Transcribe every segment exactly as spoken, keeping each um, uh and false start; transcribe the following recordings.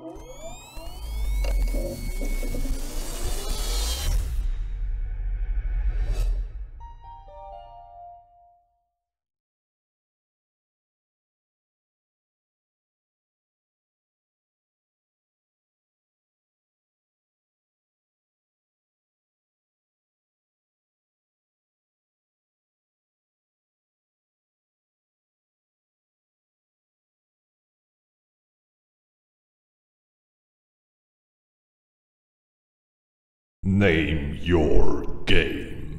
Name your game.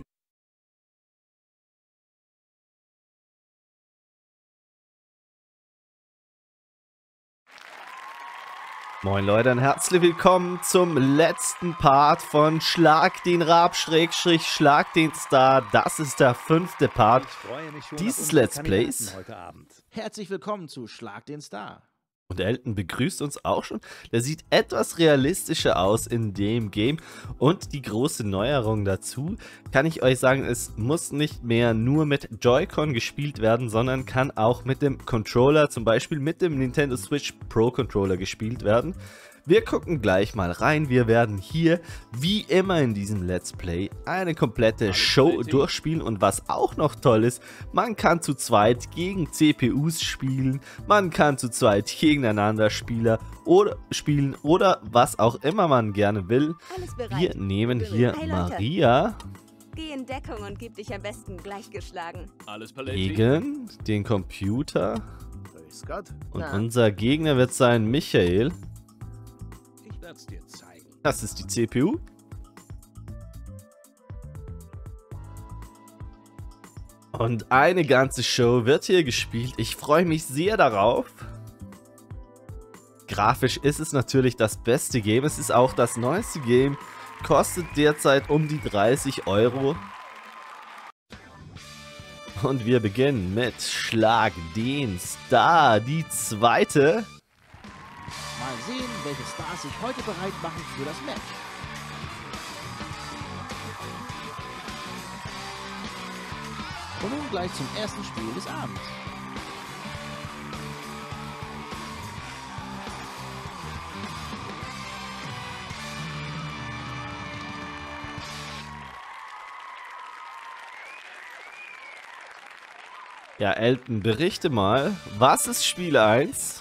Moin Leute und herzlich willkommen zum letzten Part von Schlag den Rab Schrägstrich Schlag den Star. Das ist der fünfte Part dieses Let's Plays. Heute Abend. Herzlich willkommen zu Schlag den Star. Und Elton begrüßt uns auch schon. Der sieht etwas realistischer aus in dem Game. Und die große Neuerung dazu, kann ich euch sagen, es muss nicht mehr nur mit Joy-Con gespielt werden, sondern kann auch mit dem Controller, zum Beispiel mit dem Nintendo Switch Pro Controller gespielt werden. Wir gucken gleich mal rein. Wir werden hier, wie immer in diesem Let's Play, eine komplette Show durchspielen. Und was auch noch toll ist, man kann zu zweit gegen C P Us spielen, man kann zu zweit gegeneinander Spieler oder spielen oder was auch immer man gerne will. Wir nehmen hier Hey, Leute. Maria Geh in Deckung und gib dich am besten gleich geschlagen. Alles Paletti. gegen den Computer. Grüß Gott. Und Na. unser Gegner wird sein Michael. Ich werd's dir zeigen. Das ist die C P U. Und eine ganze Show wird hier gespielt. Ich freue mich sehr darauf. Grafisch ist es natürlich das beste Game. Es ist auch das neueste Game. Kostet derzeit um die dreißig Euro. Und wir beginnen mit Schlag den Star. Die zweite. Mal sehen, welche Stars sich heute bereit machen für das Match. Und nun gleich zum ersten Spiel des Abends. Ja, Elton, berichte mal, was ist Spiel eins?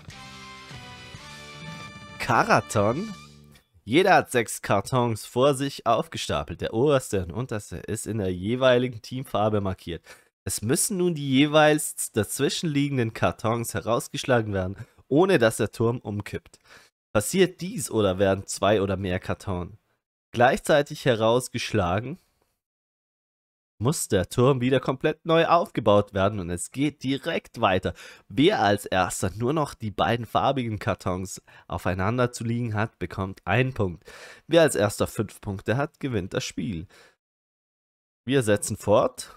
Karaton. Jeder hat sechs Kartons vor sich aufgestapelt. Der oberste und unterste ist in der jeweiligen Teamfarbe markiert. Es müssen nun die jeweils dazwischen liegenden Kartons herausgeschlagen werden, ohne dass der Turm umkippt. Passiert dies oder werden zwei oder mehr Kartons gleichzeitig herausgeschlagen, muss der Turm wieder komplett neu aufgebaut werden und es geht direkt weiter. Wer als erster nur noch die beiden farbigen Kartons aufeinander zu liegen hat, bekommt einen Punkt. Wer als erster fünf Punkte hat, gewinnt das Spiel. Wir setzen fort.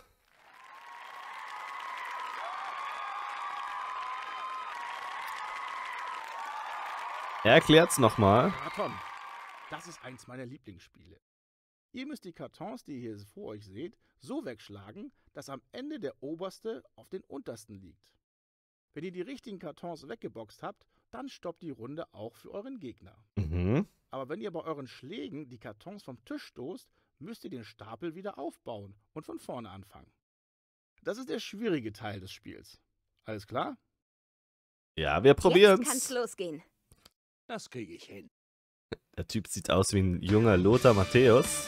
Er erklärt's nochmal. Karton. Das ist eins meiner Lieblingsspiele. Ihr müsst die Kartons, die ihr hier vor euch seht, so wegschlagen, dass am Ende der oberste auf den untersten liegt. Wenn ihr die richtigen Kartons weggeboxt habt, dann stoppt die Runde auch für euren Gegner. Mhm. Aber wenn ihr bei euren Schlägen die Kartons vom Tisch stoßt, müsst ihr den Stapel wieder aufbauen und von vorne anfangen. Das ist der schwierige Teil des Spiels. Alles klar? Ja, wir Jetzt kann's probieren's. losgehen. Das kriege ich hin. Der Typ sieht aus wie ein junger Lothar Matthäus.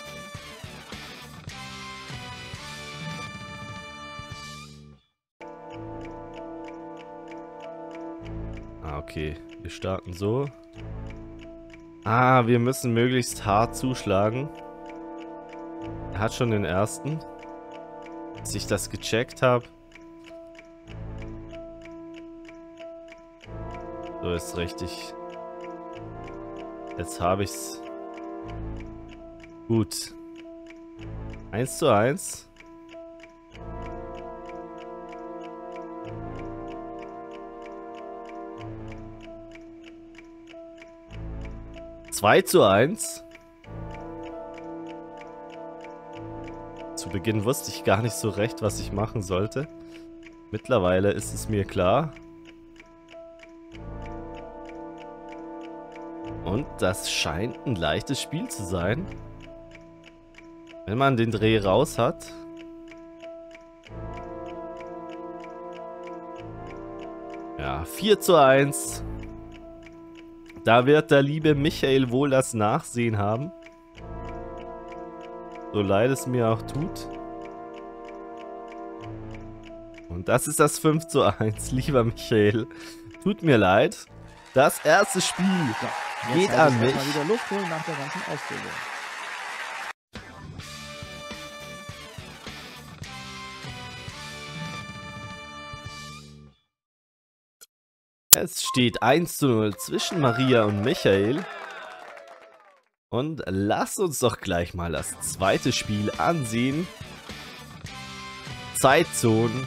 Ah, okay. Wir starten so. Ah, wir müssen möglichst hart zuschlagen. Er hat schon den ersten. Als ich das gecheckt habe. So ist richtig. Jetzt habe ich's. Gut. Eins zu eins. Zwei zu eins. Zu Beginn wusste ich gar nicht so recht, was ich machen sollte. Mittlerweile ist es mir klar. Und das scheint ein leichtes Spiel zu sein. Wenn man den Dreh raus hat. Ja, vier zu eins. Da wird der liebe Michael wohl das Nachsehen haben. So leid es mir auch tut. Und das ist das fünf zu eins, lieber Michael. Tut mir leid. Das erste Spiel So, geht jetzt an heißt es mich. erstmal wieder Luft holen nach der ganzen Ausbildung. Es steht eins zu null zwischen Maria und Michael. Und lasst uns doch gleich mal das zweite Spiel ansehen. Zeitzonen.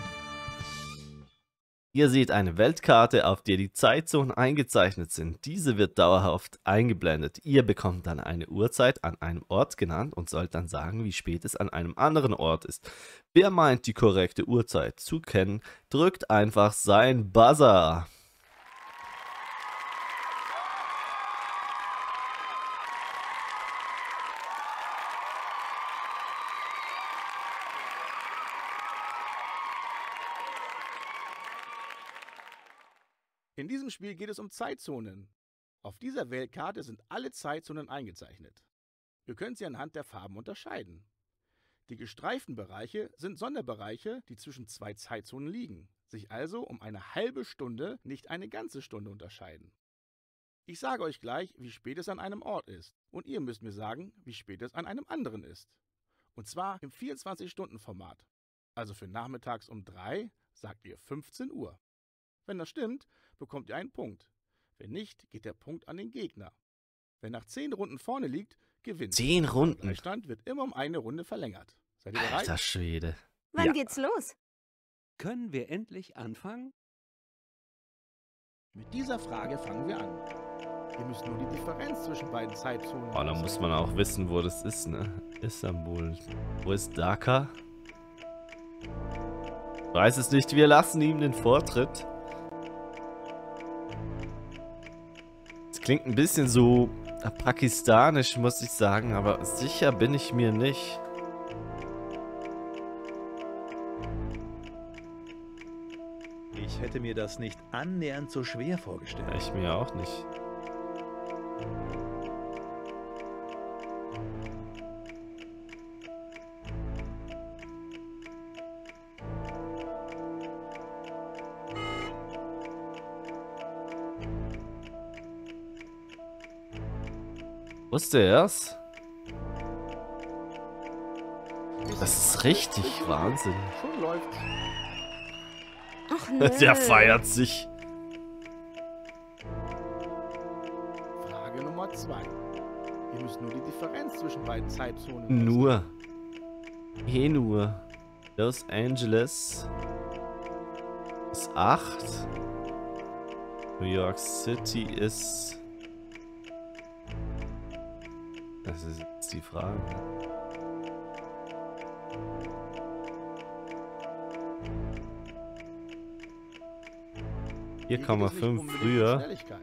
Ihr seht eine Weltkarte, auf der die Zeitzonen eingezeichnet sind. Diese wird dauerhaft eingeblendet. Ihr bekommt dann eine Uhrzeit an einem Ort genannt und sollt dann sagen, wie spät es an einem anderen Ort ist. Wer meint, die korrekte Uhrzeit zu kennen, drückt einfach sein Buzzer. In diesem Spiel geht es um Zeitzonen. Auf dieser Weltkarte sind alle Zeitzonen eingezeichnet. Wir können sie anhand der Farben unterscheiden. Die gestreiften Bereiche sind Sonderbereiche, die zwischen zwei Zeitzonen liegen, sich also um eine halbe Stunde, nicht eine ganze Stunde unterscheiden. Ich sage euch gleich, wie spät es an einem Ort ist, und ihr müsst mir sagen, wie spät es an einem anderen ist. Und zwar im vierundzwanzig-Stunden-Format. Also für nachmittags um drei sagt ihr fünfzehn Uhr. Wenn das stimmt, bekommt ihr einen Punkt. Wenn nicht, geht der Punkt an den Gegner. Wer nach zehn Runden vorne liegt, gewinnt. Zehn Runden? Der Gleichstand wird immer um eine Runde verlängert. Seid ihr bereit? Alter Schwede. Wann Ja. geht's los? Können wir endlich anfangen? Mit dieser Frage fangen wir an. Ihr müsst nur die Differenz zwischen beiden Zeitzonen Oh, da muss man auch wissen, wo das ist, ne? Istanbul. Wo ist Dhaka? Weiß es nicht, wir lassen ihm den Vortritt. Es klingt ein bisschen so pakistanisch, muss ich sagen, aber sicher bin ich mir nicht. Ich hätte mir das nicht annähernd so schwer vorgestellt. Ich mir auch nicht. Wusste er's? Das ist richtig Wahnsinn. Schon läuft's. Ach nö. Der feiert sich. Frage Nummer zwei. Ihr müsst nur die Differenz zwischen beiden Zeitzonen Nur. Eh nur. Los Angeles ist acht. New York City ist... Das ist jetzt die Frage. vier Komma fünf früher. Schnelligkeit.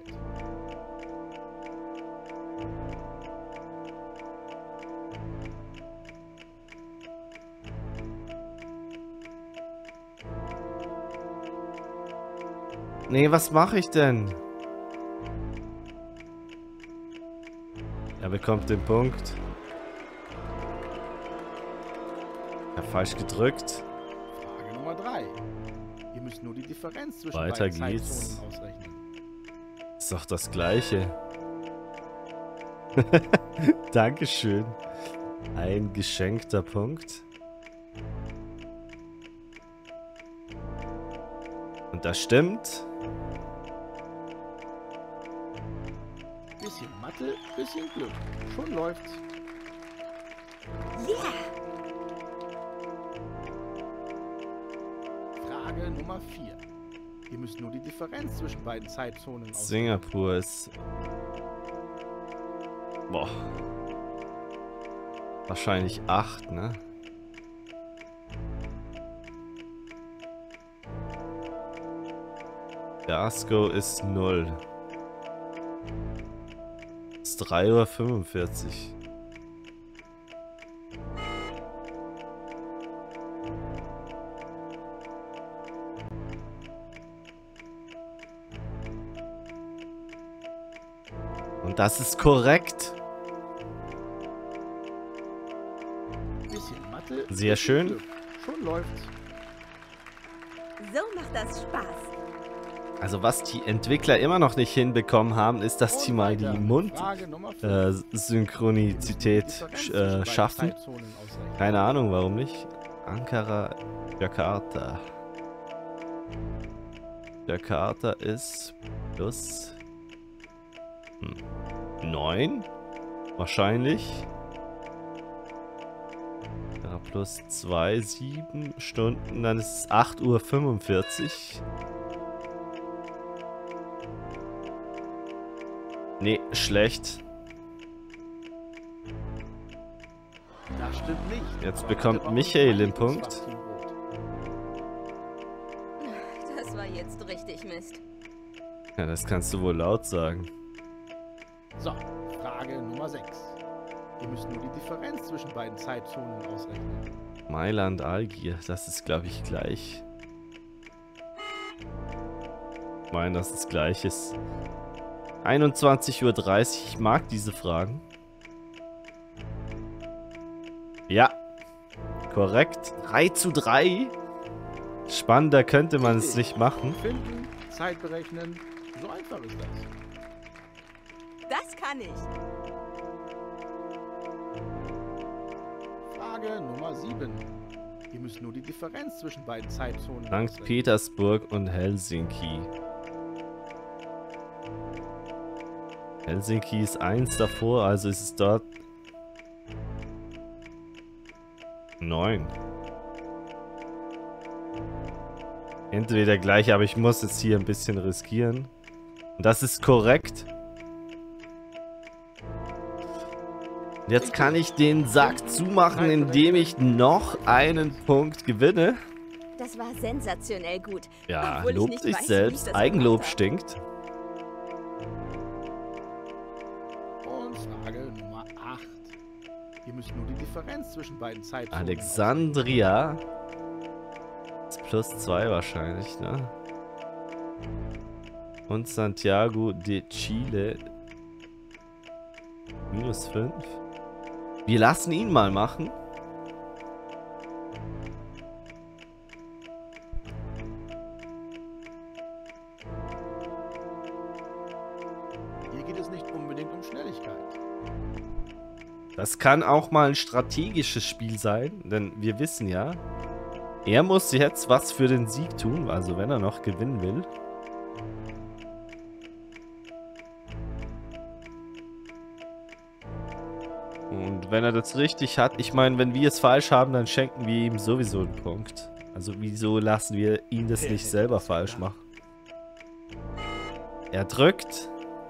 Nee, was mache ich denn? Er bekommt den Punkt. Er hat falsch gedrückt. Frage Nummer drei. Ihr müsst nur die Differenz zwischen Weiter beiden geht's. Zeitzonen ausrechnen. Ist doch das Gleiche. Dankeschön. Ein geschenkter Punkt. Und das stimmt. Bisschen Mathe, bisschen Glück. Schon läuft's. Ja. Frage Nummer vier. Ihr müsst nur die Differenz zwischen beiden Zeitzonen ausrechnen. Singapur ist... Boah. Wahrscheinlich acht, ne? Glasgow ist null. Es ist drei Uhr fünfundvierzig. Und das ist korrekt. Bisschen Mathe. Sehr schön. Glück. Schon läuft's. So macht das Spaß. Also was die Entwickler immer noch nicht hinbekommen haben, ist, dass Und die mal die weiter. Frage Nummer fünf. Mund-Synchronizität Differenz äh, zwischen schaffen. beiden Zeitzonen ausrechnen. Keine Ahnung, warum nicht. Ankara, Jakarta. Jakarta ist plus hm, neun. Wahrscheinlich. Ja, plus zwei, sieben Stunden. Dann ist es acht Uhr fünfundvierzig. Nee, schlecht. Das stimmt nicht. Jetzt Aber bekommt Mathe war Michael mein den Punkt. Lieblingsfach, Team Rot. Das war jetzt richtig Mist. Ja, das kannst du wohl laut sagen. So, Frage Nummer sechs. Ihr müsst nur die Differenz zwischen beiden Zeitzonen ausrechnen. Mailand, Algier, das ist, glaube ich, gleich. Ich meine, dass es gleich ist. einundzwanzig Uhr dreißig, ich mag diese Fragen. Ja, korrekt. drei zu drei. Spannender könnte man es nicht machen. Finden, Zeit berechnen, so einfach ist das. Das kann ich. Frage Nummer sieben. Ihr müsst nur die Differenz zwischen beiden Zeitzonen Sankt ausrechnen. Petersburg und Helsinki. Helsinki ist eins davor, also ist es dort neun. Entweder gleich, aber ich muss jetzt hier ein bisschen riskieren. Und das ist korrekt. Jetzt kann ich den Sack zumachen, indem ich noch einen Punkt gewinne. Das war sensationell gut. Ja, Obwohl ich lobt nicht sich weiß, wie ich selbst. das Eigenlob gemacht hab. stinkt. Und Frage Nummer acht. Ihr müsst nur die Differenz zwischen beiden Zeitzonen Alexandria. Ist plus zwei wahrscheinlich, ne? Und Santiago de Chile. Minus fünf. Wir lassen ihn mal machen. ausrechnen. Hier geht es nicht unbedingt um Schnelligkeit. Das kann auch mal ein strategisches Spiel sein, denn wir wissen ja, er muss jetzt was für den Sieg tun, also wenn er noch gewinnen will. Und wenn er das richtig hat, ich meine, wenn wir es falsch haben, dann schenken wir ihm sowieso einen Punkt. Also wieso lassen wir ihn das nicht selber falsch machen? Er drückt.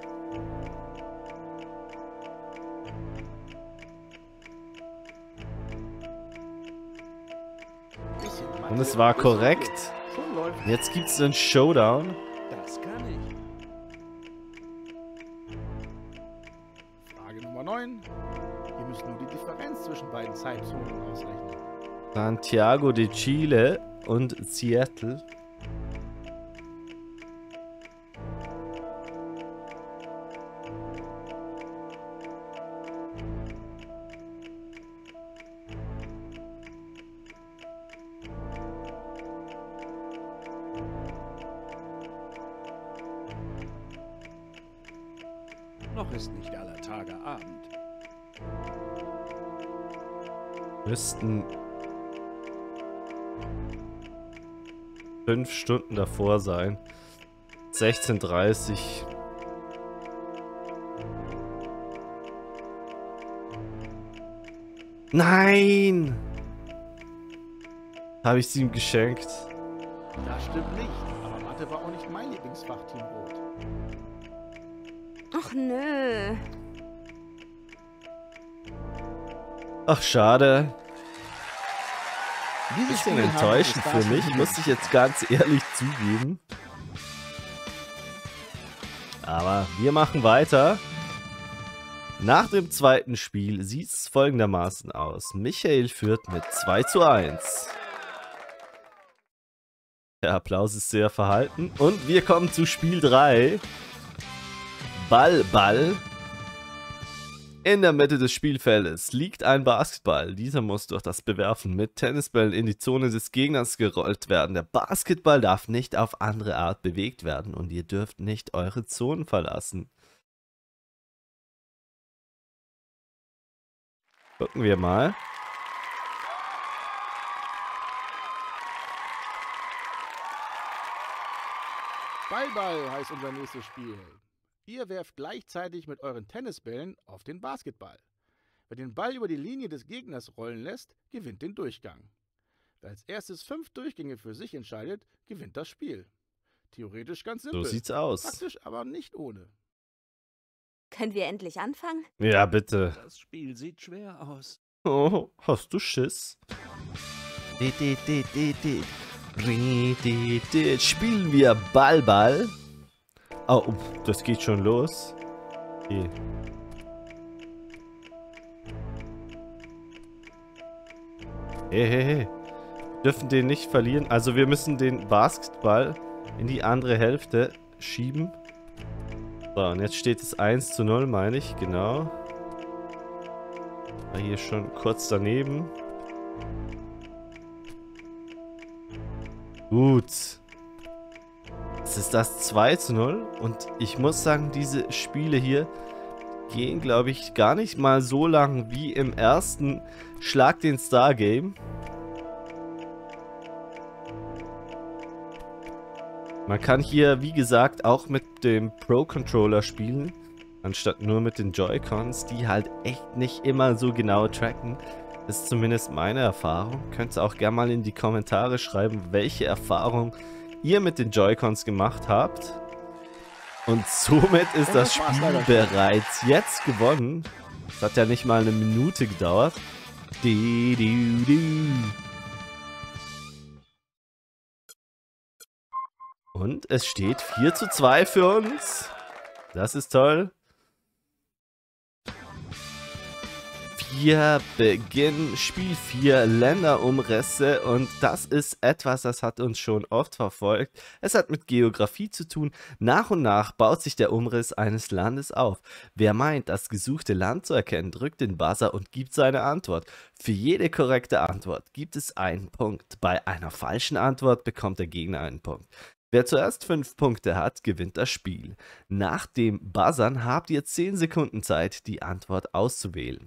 Bisschen Mathe, Und es war bisschen korrekt. Glück. Schon läuft. Jetzt gibt es einen Showdown. Das kann ich. Frage Nummer neun. Ihr müsst nur die Differenz zwischen beiden Zeitzonen ausrechnen. Santiago de Chile und Seattle. Noch ist nicht aller Tage Abend. Müssten fünf Stunden davor sein. sechzehn Uhr dreißig. Nein! Habe ich sie ihm geschenkt. Das stimmt nicht, aber Mathe war auch nicht mein Lieblingsfach, Team Rot. Ach nö. Ach, schade. Dieses Bisschen Spiel haben wir enttäuschend bis für dato mich, gewonnen. muss ich jetzt ganz ehrlich zugeben. Aber wir machen weiter. Nach dem zweiten Spiel sieht es folgendermaßen aus. Michael führt mit zwei zu eins. Der Applaus ist sehr verhalten. Und wir kommen zu Spiel drei. Ball, Ball. In der Mitte des Spielfeldes liegt ein Basketball. Dieser muss durch das Bewerfen mit Tennisbällen in die Zone des Gegners gerollt werden. Der Basketball darf nicht auf andere Art bewegt werden und ihr dürft nicht eure Zonen verlassen. Gucken wir mal. Ball-Ball heißt unser nächstes Spiel. Ihr werft gleichzeitig mit euren Tennisbällen auf den Basketball. Wer den Ball über die Linie des Gegners rollen lässt, gewinnt den Durchgang. Wer als erstes fünf Durchgänge für sich entscheidet, gewinnt das Spiel. Theoretisch ganz simpel. So sieht's aus. Praktisch aber nicht ohne. Können wir endlich anfangen? Ja, bitte. Das Spiel sieht schwer aus. Oh, hast du Schiss? Di, di, di, di, di. Di, di, di. Spielen wir Ball, Ball. Oh, das geht schon los. Okay. Hey, hey, hey. Wir dürfen den nicht verlieren. Also wir müssen den Basketball in die andere Hälfte schieben. So, und jetzt steht es eins zu null, meine ich. Genau. War hier schon kurz daneben. Gut. Jetzt ist das zwei zu null. Und ich muss sagen, diese Spiele hier gehen, glaube ich, gar nicht mal so lang wie im ersten Schlag den Star Game. Man kann hier, wie gesagt, auch mit dem Pro-Controller spielen, anstatt nur mit den Joy-Cons, die halt echt nicht immer so genau tracken. Das ist zumindest meine Erfahrung. Könnt ihr auch gerne mal in die Kommentare schreiben, welche Erfahrung ihr mit den Joy-Cons gemacht habt. Und somit ist das Spiel bereits jetzt gewonnen. Das hat ja nicht mal eine Minute gedauert. Du, du, du. Und es steht vier zu zwei für uns. Das ist toll. Wir beginnen Spiel vier, Länderumrisse, und das ist etwas, das hat uns schon oft verfolgt. Es hat mit Geografie zu tun. Nach und nach baut sich der Umriss eines Landes auf. Wer meint, das gesuchte Land zu erkennen, drückt den Buzzer und gibt seine Antwort. Für jede korrekte Antwort gibt es einen Punkt. Bei einer falschen Antwort bekommt der Gegner einen Punkt. Wer zuerst fünf Punkte hat, gewinnt das Spiel. Nach dem Buzzern habt ihr zehn Sekunden Zeit, die Antwort auszuwählen.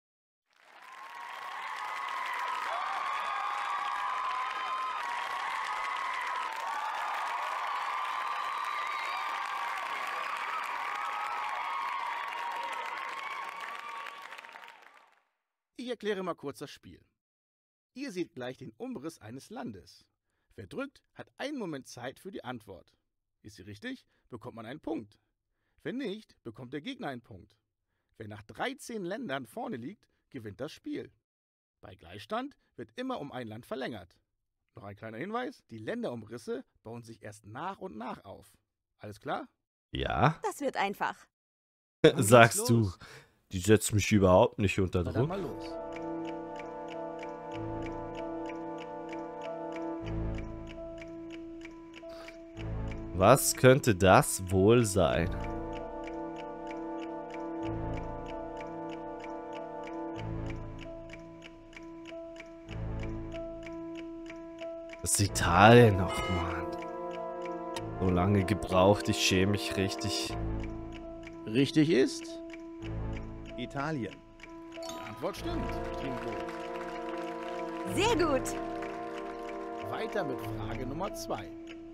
Ich erkläre mal kurz das Spiel. Ihr seht gleich den Umriss eines Landes. Wer drückt, hat einen Moment Zeit für die Antwort. Ist sie richtig, bekommt man einen Punkt. Wenn nicht, bekommt der Gegner einen Punkt. Wer nach dreizehn Ländern vorne liegt, gewinnt das Spiel. Bei Gleichstand wird immer um ein Land verlängert. Noch ein kleiner Hinweis, die Länderumrisse bauen sich erst nach und nach auf. Alles klar? Ja, Das wird einfach. Wann sagst geht's du. los? Die setzt mich überhaupt nicht unter Na dann Druck. mal los. Was könnte das wohl sein? Das ist Italien noch, Mann. So lange gebraucht, ich schäme mich richtig. Richtig ist, Italien. die Antwort stimmt. Klingt gut. Sehr gut. Weiter mit Frage Nummer zwei.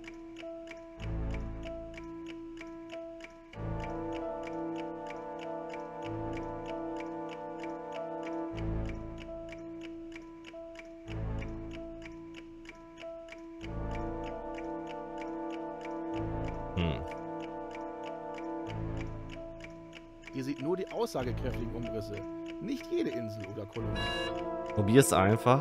Hm. Ihr seht nur die aussagekräftigen Umrisse, nicht jede Insel oder Kolonie. Probier's einfach.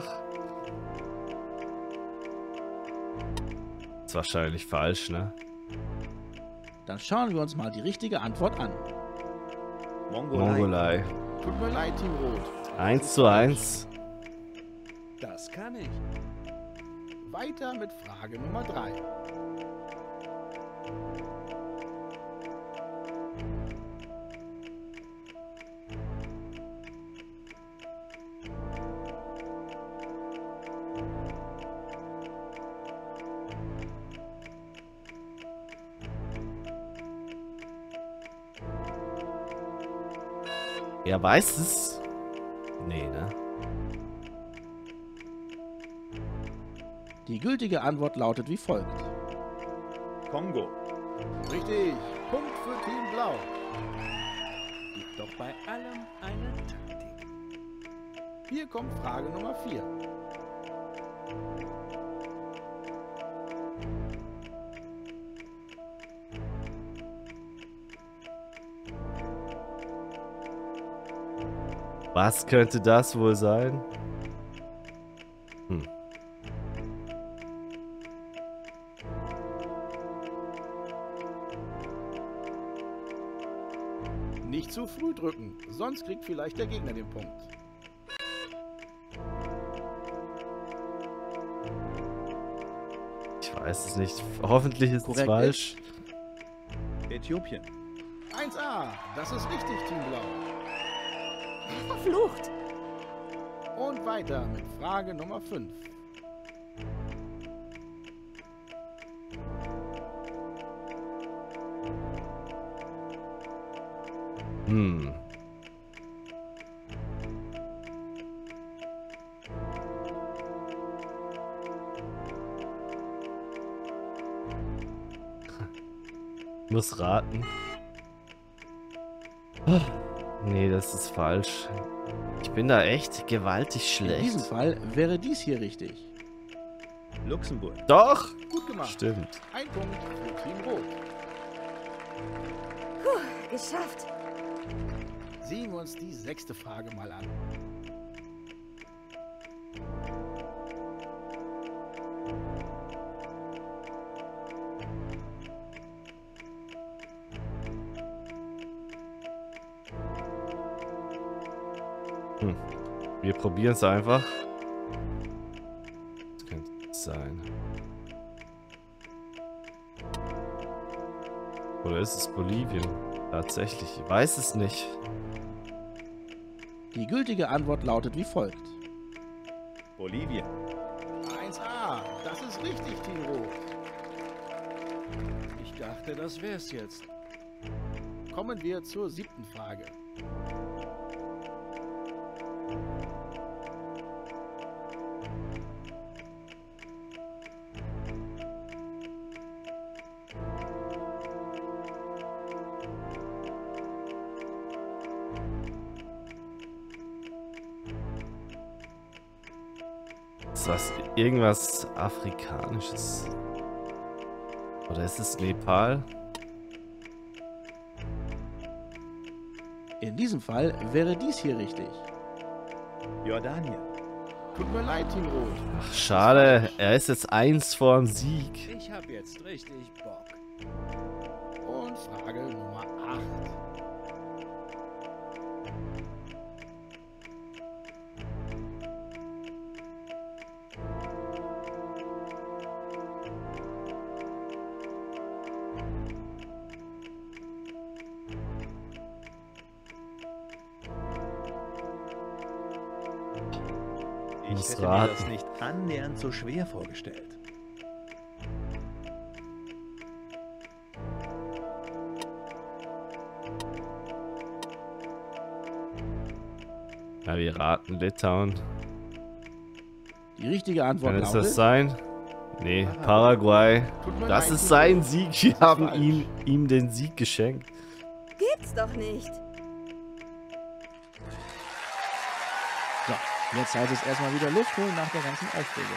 Ist wahrscheinlich falsch, ne? Dann schauen wir uns mal die richtige Antwort an. Mongolei. Mongolei. Tut mir leid, Team Rot. eins zu eins. Das kann ich. Weiter mit Frage Nummer drei. Er weiß es. Nee, ne? Die gültige Antwort lautet wie folgt. Kongo. Richtig. Punkt für Team Blau. Gibt doch bei allem eine Taktik. Hier kommt Frage Nummer vier. Was könnte das wohl sein? Hm. Nicht zu früh drücken, sonst kriegt vielleicht der Gegner den Punkt. Ich weiß es nicht. Hoffentlich ist es Korrekt falsch. Äthiopien. eins a, das ist richtig, Team Blau. Verflucht. Und weiter mit Frage Nummer fünf. Hm. Muss raten. Nee, das ist falsch. Ich bin da echt gewaltig In diesem schlecht. Fall wäre dies hier richtig. Luxemburg. Doch! Gut gemacht. Stimmt. Ein Punkt für Team Rot. Geschafft. Sehen wir uns die sechste Frage mal an. Hm. Wir probieren es einfach. Das könnte es sein. Oder ist es Bolivien? Tatsächlich. Ich weiß es nicht. Die gültige Antwort lautet wie folgt. Bolivien. eins a, das ist richtig, Team Rot. Ich dachte, das wär's jetzt. Kommen wir zur siebten Frage. Ist das irgendwas Afrikanisches? Oder ist es Nepal? In diesem Fall wäre dies hier richtig. Jordanien. Tut mir leid, Team Rot. Ach, schade. Er ist jetzt eins vorm Sieg. Ich hab jetzt richtig Bock. Und Frage Nummer acht. Ich Muss hätte mir raten. das nicht annähernd so schwer vorgestellt. Ja, wir raten Litauen. Die richtige Antwort Kann es lautet... das sein? Nee, Paraguay. Tut mir Das leid, ist Team sein Rot. Sieg. Wir Das ist haben falsch. ihm, ihm den Sieg geschenkt. Gibt's doch nicht. So, jetzt heißt es erstmal wieder Luft holen nach der ganzen Aufregung.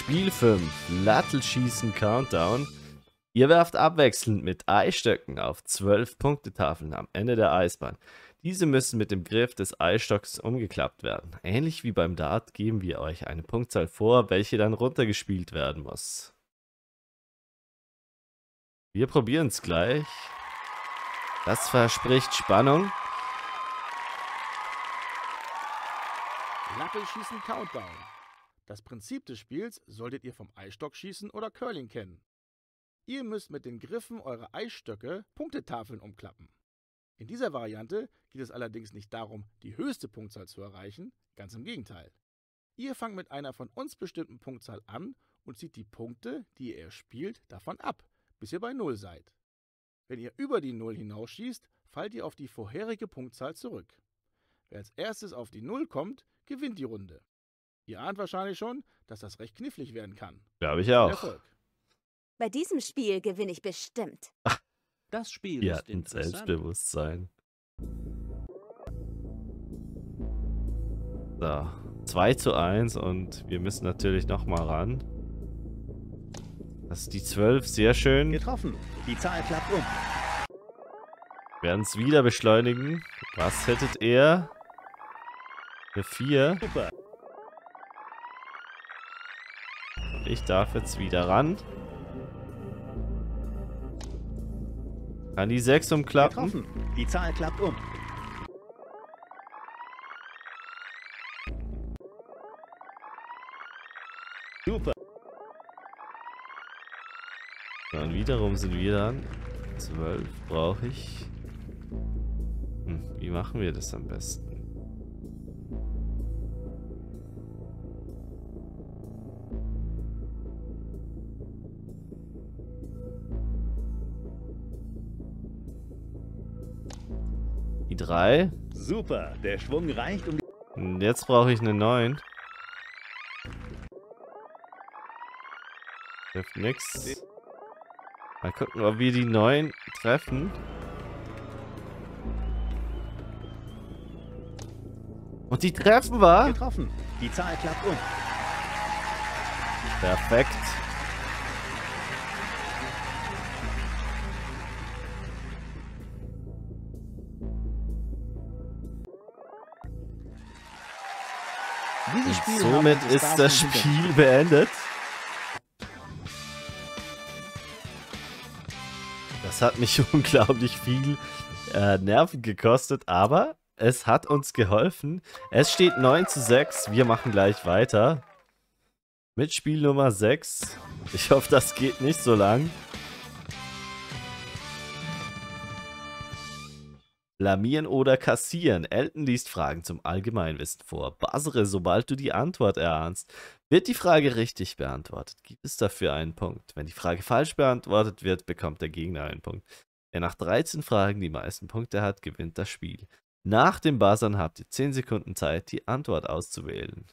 Spiel fünf, Lattelschießen Countdown. Ihr werft abwechselnd mit Eistöcken auf zwölf Punktetafeln am Ende der Eisbahn. Diese müssen mit dem Griff des Eisstocks umgeklappt werden. Ähnlich wie beim Dart geben wir euch eine Punktzahl vor, welche dann runtergespielt werden muss. Wir probieren es gleich. Das verspricht Spannung. Lattelschießen Countdown. Das Prinzip des Spiels solltet ihr vom Eisstockschießen oder Curling kennen. Ihr müsst mit den Griffen eurer Eisstöcke Punktetafeln umklappen. In dieser Variante geht es allerdings nicht darum, die höchste Punktzahl zu erreichen, ganz im Gegenteil. Ihr fangt mit einer von uns bestimmten Punktzahl an und zieht die Punkte, die ihr spielt, davon ab, bis ihr bei null seid. Wenn ihr über die null hinausschießt, fallt ihr auf die vorherige Punktzahl zurück. Wer als erstes auf die null kommt, gewinnt die Runde. Ihr ahnt wahrscheinlich schon, dass das recht knifflig werden kann. Glaube ich Viel auch. Erfolg. Bei diesem Spiel gewinne ich bestimmt. Das Spiel Wir ist hatten interessant. Selbstbewusstsein. So, zwei zu eins und wir müssen natürlich nochmal ran. Das ist die zwölf, sehr schön. Getroffen. Die Zahl klappt um. Werden es wieder beschleunigen. Was hättet ihr? Eine vier. Super. Ich darf jetzt wieder ran. Kann die sechs umklappen? Getroffen. Die Zahl klappt um. Super. Und wiederum sind wir dann. zwölf brauche ich. Hm, wie machen wir das am besten? Die drei. Super. Der Schwung reicht, um die... Und jetzt brauche ich eine neun. Trifft nix. Mal gucken, ob wir die neun treffen. Und die treffen wir. Getroffen. Die Zahl klappt um. Perfekt. Dieses Und Spiel somit haben wir ist das Stars Spiel beendet. Das hat mich unglaublich viel äh, Nerven gekostet, aber es hat uns geholfen. Es steht neun zu sechs. Wir machen gleich weiter. Mit Spiel Nummer sechs. Ich hoffe, das geht nicht so lang. Blamieren oder kassieren. Elton liest Fragen zum Allgemeinwissen vor. Buzzere, sobald du die Antwort erahnst. Wird die Frage richtig beantwortet, gibt es dafür einen Punkt. Wenn die Frage falsch beantwortet wird, bekommt der Gegner einen Punkt. Wer nach dreizehn Fragen die meisten Punkte hat, gewinnt das Spiel. Nach dem Buzzern habt ihr zehn Sekunden Zeit, die Antwort auszuwählen.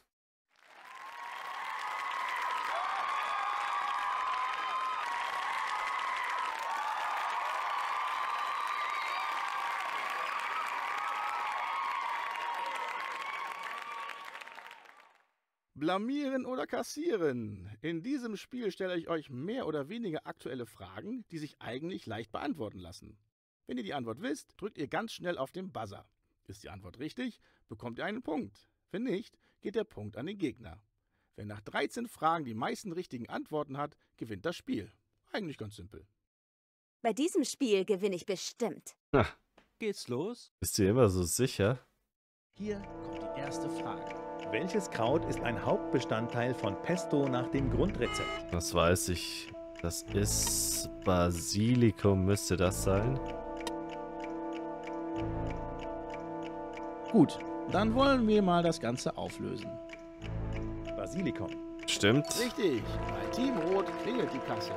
Blamieren oder kassieren? In diesem Spiel stelle ich euch mehr oder weniger aktuelle Fragen, die sich eigentlich leicht beantworten lassen. Wenn ihr die Antwort wisst, drückt ihr ganz schnell auf den Buzzer. Ist die Antwort richtig, bekommt ihr einen Punkt. Wenn nicht, geht der Punkt an den Gegner. Wer nach dreizehn Fragen die meisten richtigen Antworten hat, gewinnt das Spiel. Eigentlich ganz simpel. Bei diesem Spiel gewinne ich bestimmt. Geht's los? Bist du immer so sicher? Hier kommt die erste Frage. Welches Kraut ist ein Hauptbestandteil von Pesto nach dem Grundrezept? Das weiß ich. Das ist Basilikum, müsste das sein. Gut, dann wollen wir mal das Ganze auflösen. Basilikum. Stimmt. Richtig, bei Team Rot klingelt die Kasse.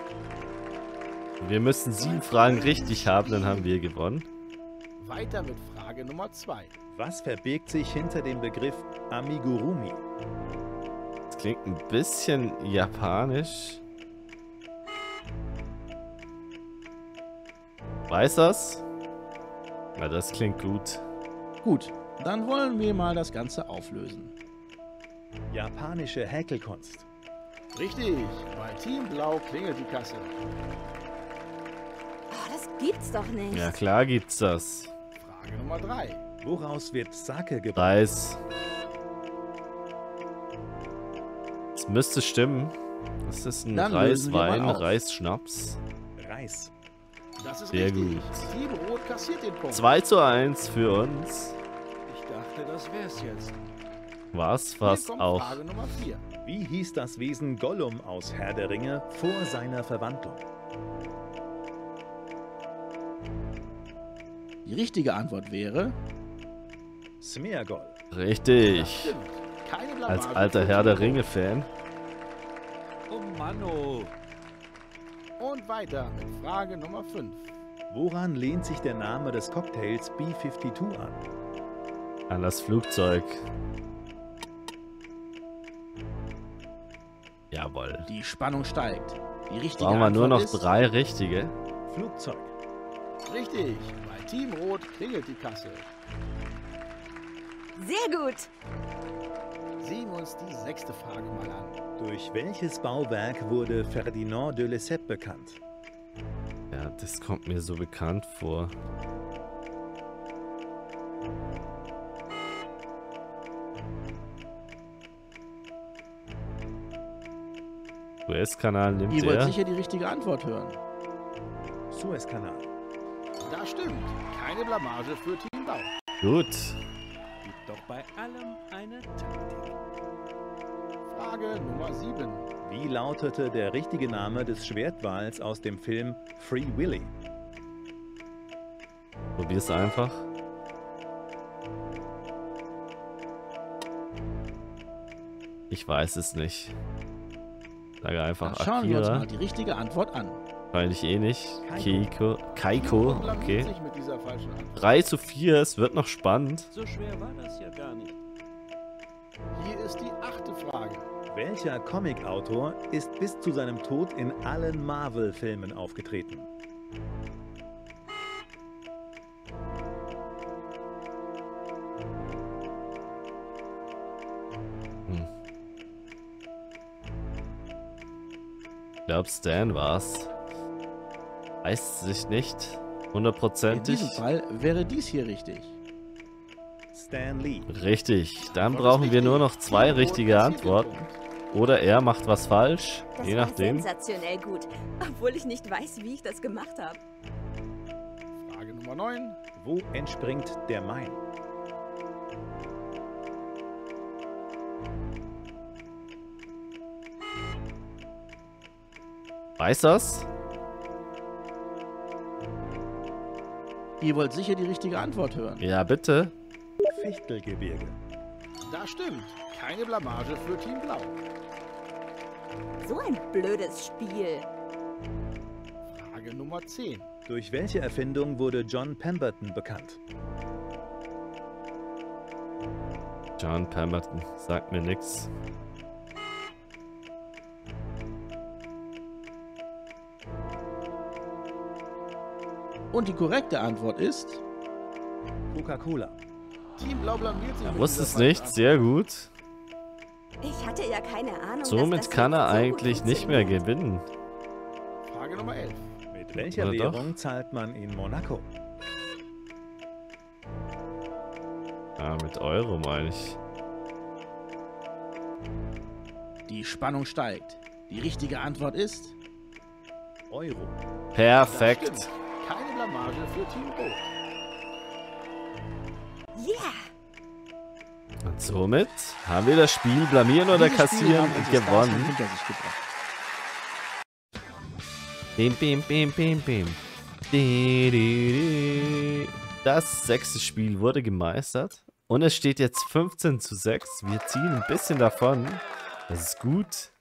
Wir müssen sieben Fragen richtig haben, dann haben wir gewonnen. Weiter mit Frage Nummer zwei. Was verbirgt sich hinter dem Begriff Amigurumi? Das klingt ein bisschen japanisch. Weiß das? Na, das klingt gut. Gut, dann wollen wir mal das Ganze auflösen. Japanische Häkelkunst. Richtig, bei Team Blau klingelt die Kasse. Oh, das gibt's doch nicht. Ja, klar gibt's das. Frage Nummer drei. Woraus wird Sake gebraut? Reis. Es müsste stimmen. Ist das ein Dann lösen wir mal Reiswein, auf. Reisschnaps? Reis. Das ist Sehr richtig. gut. Team Rot kassiert den Punkt. zwei zu eins für uns. Ich dachte, das wär's jetzt. Was Hier fast kommt auch. Frage Nummer vier. Wie hieß das Wesen Gollum aus Herr der Ringe vor seiner Verwandlung? Die richtige Antwort wäre... Smeagol. Richtig. Stimmt. Keine Blamage Als alter für Herr der Team Rot. Ringe-Fan. Oh Mann, oh. Und weiter mit Frage Nummer fünf. Woran lehnt sich der Name des Cocktails B zweiundfünfzig an? An das Flugzeug. Jawohl. Die Spannung steigt. Die richtige Brauchen wir nur Antwort noch ist... drei richtige. Flugzeug. Richtig. Bei Team Rot klingelt die Kasse. Sehr gut. Sehen wir uns die sechste Frage mal an. Durch welches Bauwerk wurde Ferdinand de Lesseps bekannt? Ja, das kommt mir so bekannt vor. U S-Kanal nimmt Ihr wollt er. sicher die richtige Antwort hören. Suezkanal. Das stimmt. Keine Blamage für Team Blau. Gut. Gibt doch bei allem eine Taktik. Frage Nummer sieben. Wie lautete der richtige Name des Schwertwals aus dem Film Free Willy? Probier's einfach. Ich weiß es nicht. Sage Dann einfach schauen wir uns Akira. mal die richtige Antwort an. Wahrscheinlich eh nicht. Kaiko. Keiko. Kaiko, Team Rot blamiert okay. sich mit dieser falschen Antwort. drei zu vier, es wird noch spannend. So schwer war das ja gar nicht. Hier ist die achte Frage. Welcher Comicautor ist bis zu seinem Tod in allen Marvel-Filmen aufgetreten? Hm. Ich glaube, Stan war's. Weiß sich nicht. In Hundertprozentig. diesem Fall wäre dies hier richtig. Stan Lee. Richtig. Dann Antwort ist brauchen wir richtig. nur noch zwei Team Rot richtige kassiert den Antworten. Punkt. Oder er macht was falsch. Das Je war nachdem. sensationell gut. Obwohl ich nicht weiß, wie ich das gemacht habe. Frage Nummer neun. Wo entspringt der Main? Weiß das? Ihr wollt sicher die richtige Antwort hören. Ja, bitte. Fichtelgebirge. Das stimmt. Keine Blamage für Team Blau. So ein blödes Spiel. Frage Nummer zehn. Durch welche Erfindung wurde John Pemberton bekannt? John Pemberton. Sagt mir nix. Und die korrekte Antwort ist... Coca-Cola. Team Blau blamiert sich Er mit wusste dieser es nicht. falschen Sehr gut. Ich hatte ja keine Ahnung, dass Somit das kann jetzt er so gut eigentlich nicht mehr funktioniert. gewinnen. Antwort. Frage Nummer elf. Mit welcher Oder doch? Währung zahlt man in Monaco? Ja, mit Euro meine ich. Die Spannung steigt. Die richtige Antwort ist... Euro. Das Perfekt. stimmt. Keine Blamage für Team Rot. Yeah! Und somit haben wir das Spiel blamieren oder Dieses Spiel kassieren haben unsere Stars gewonnen. hinter sich gebracht. Bim, bim, bim, bim, bim. Di, di, di. Das sechste Spiel wurde gemeistert. Und es steht jetzt fünfzehn zu sechs. Wir ziehen ein bisschen davon. Das ist gut.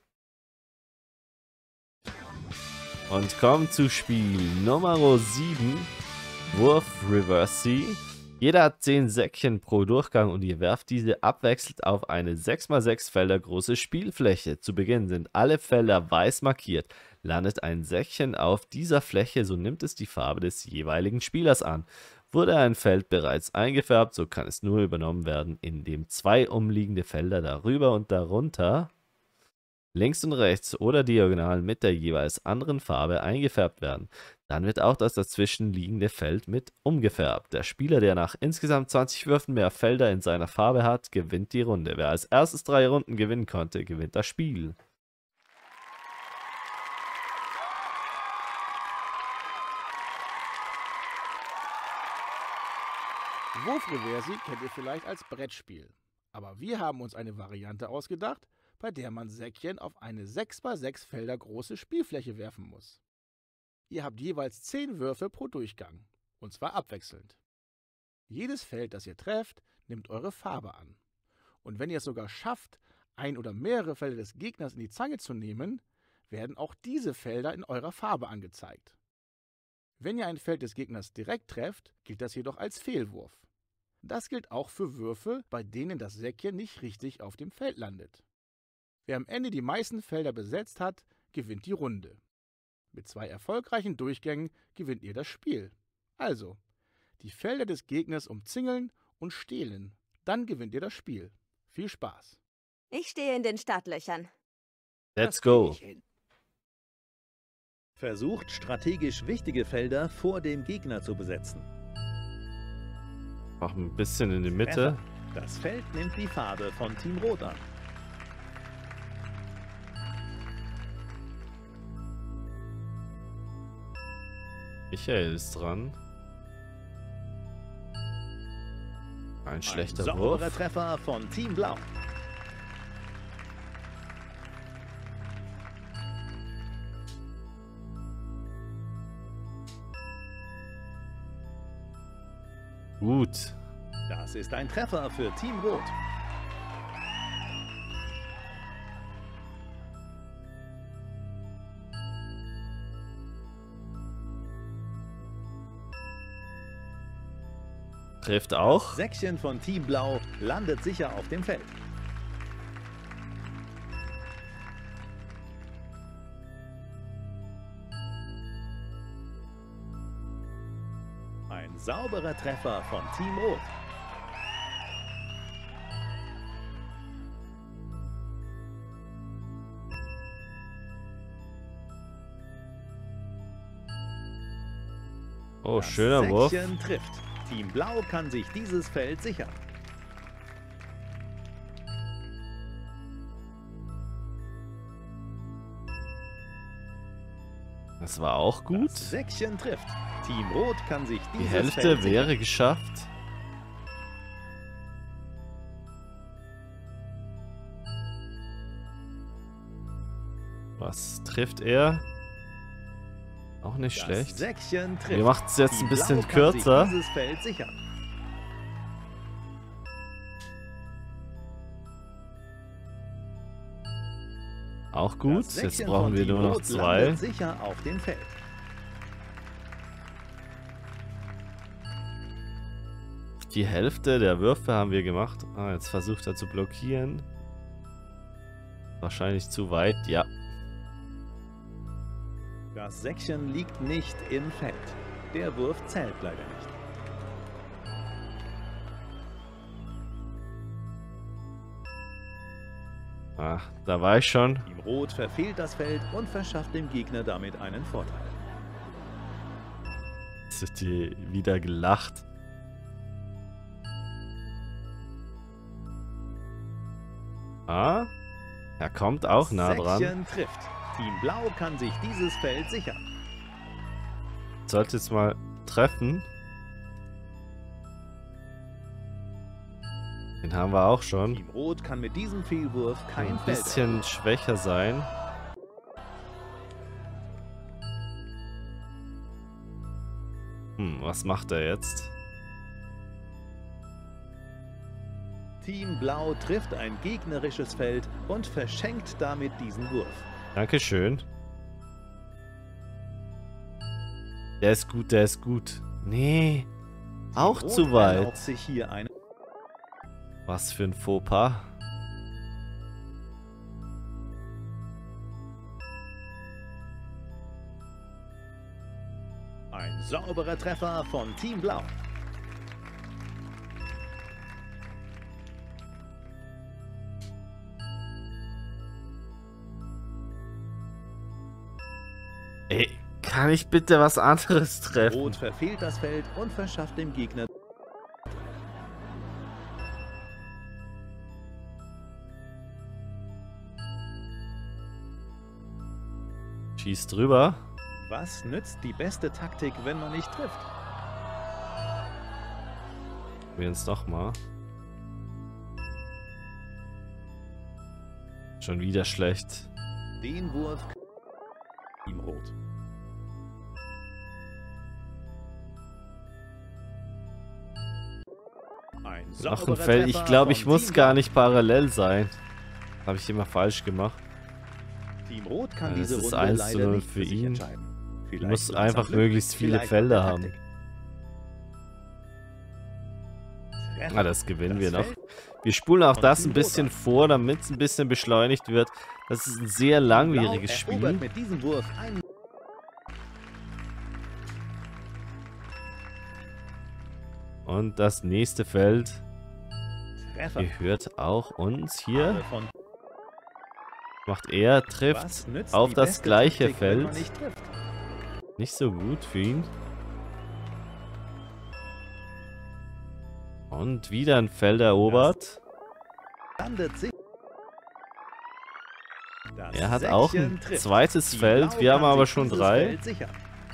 Und kommen zu Spiel Nummer sieben. Wurf Reverse Sea. Jeder hat zehn Säckchen pro Durchgang und ihr werft diese abwechselnd auf eine sechs mal sechs Felder große Spielfläche. Zu Beginn sind alle Felder weiß markiert. Landet ein Säckchen auf dieser Fläche, so nimmt es die Farbe des jeweiligen Spielers an. Wurde ein Feld bereits eingefärbt, so kann es nur übernommen werden, indem zwei umliegende Felder darüber und darunter links und rechts oder diagonal mit der jeweils anderen Farbe eingefärbt werden. Dann wird auch das dazwischen liegende Feld mit umgefärbt. Der Spieler, der nach insgesamt zwanzig Würfen mehr Felder in seiner Farbe hat, gewinnt die Runde. Wer als erstes drei Runden gewinnen konnte, gewinnt das Spiel. Wurfreversi kennt ihr vielleicht als Brettspiel. Aber wir haben uns eine Variante ausgedacht, bei der man Säckchen auf eine sechs mal sechs Felder große Spielfläche werfen muss. Ihr habt jeweils zehn Würfe pro Durchgang, und zwar abwechselnd. Jedes Feld, das ihr trefft, nimmt eure Farbe an. Und wenn ihr es sogar schafft, ein oder mehrere Felder des Gegners in die Zange zu nehmen, werden auch diese Felder in eurer Farbe angezeigt. Wenn ihr ein Feld des Gegners direkt trefft, gilt das jedoch als Fehlwurf. Das gilt auch für Würfe, bei denen das Säckchen nicht richtig auf dem Feld landet. Wer am Ende die meisten Felder besetzt hat, gewinnt die Runde. Mit zwei erfolgreichen Durchgängen gewinnt ihr das Spiel. Also, die Felder des Gegners umzingeln und stehlen. Dann gewinnt ihr das Spiel. Viel Spaß. Ich stehe in den Startlöchern. Let's go. Versucht strategisch wichtige Felder vor dem Gegner zu besetzen. Mach ein bisschen in die Mitte. Das Feld nimmt die Farbe von Team Rot an. Michael ist dran. Ein schlechter Ein sauberer Wurf. Treffer von Team Blau. Gut. Das ist ein Treffer für Team Rot. Trifft auch. Säckchen von Team Blau landet sicher auf dem Feld. Ein sauberer Treffer von Team Rot. Oh, Das schöner Wurf. Säckchen trifft. Team Blau kann sich dieses Feld sichern. Das war auch gut. Das Säckchen trifft. Team Rot kann sich Die dieses Hälfte Feld sichern. wäre geschafft. Was trifft er? Auch nicht Das schlecht. Säckchen trifft. Wir machen es jetzt Team ein bisschen Blau kann sich kürzer. dieses Feld sichern. Auch gut. Das Jetzt Säckchen brauchen von wir Team nur noch Rot zwei. landet sicher auf dem Feld. Die Hälfte der Würfe haben wir gemacht. Ah, jetzt versucht er zu blockieren. Wahrscheinlich zu weit, ja. Das Säckchen liegt nicht im Feld. Der Wurf zählt leider nicht. Ah, da war ich schon. Team Rot verfehlt das Feld und verschafft dem Gegner damit einen Vorteil. Jetzt wird die wieder gelacht. Ah, er kommt auch nah dran. Säckchen trifft. Team Blau kann sich dieses Feld sichern. Sollte jetzt mal treffen. Den haben wir auch schon. Team Rot kann mit diesem Fehlwurf kein Ein Feld bisschen schwächer sein. Hm, was macht er jetzt? Team Blau trifft ein gegnerisches Feld und verschenkt damit diesen Wurf. Dankeschön. Der ist gut, der ist gut. Nee, auch Rot zu weit. erlaubt sich hier eine Was für ein Fauxpas. Ein sauberer Treffer von Team Blau. Ey, kann ich bitte was anderes treffen? Rot verfehlt das Feld und verschafft dem Gegner. Schieß drüber. Was nützt die beste Taktik, wenn man nicht trifft? Wir uns noch mal. Schon wieder schlecht. Den Wurf Team Rot. Ein Noch ein sauberer Feld. Ich Treffer glaube, ich von muss Team gar Blau. nicht parallel sein. Habe ich immer falsch gemacht. Team Rot kann Ja, diese es ist Runde eins zu leider null nicht für für sich ihn. entscheiden. Du Vielleicht musst lag's am einfach Glück, möglichst viele vielleicht Felder an der haben. Taktik. Ah, das gewinnen wir noch. Feld Wir spulen auch von das Team ein bisschen Rot an. vor, damit es ein bisschen beschleunigt wird. Das ist ein sehr langwieriges Blau erobert Spiel. mit diesem Wurf einen Und das nächste Feld Treffer. gehört auch uns hier. Von Macht er, Was trifft nützt auf die das beste gleiche Taktik, wenn man Feld. nicht trifft? Nicht so gut für ihn. Und wieder ein Feld erobert. Landet sich. Das Er hat auch ein Säckchen trifft. zweites Die Feld. Blau Wir haben kann aber sich schon dieses drei. Feld sichern.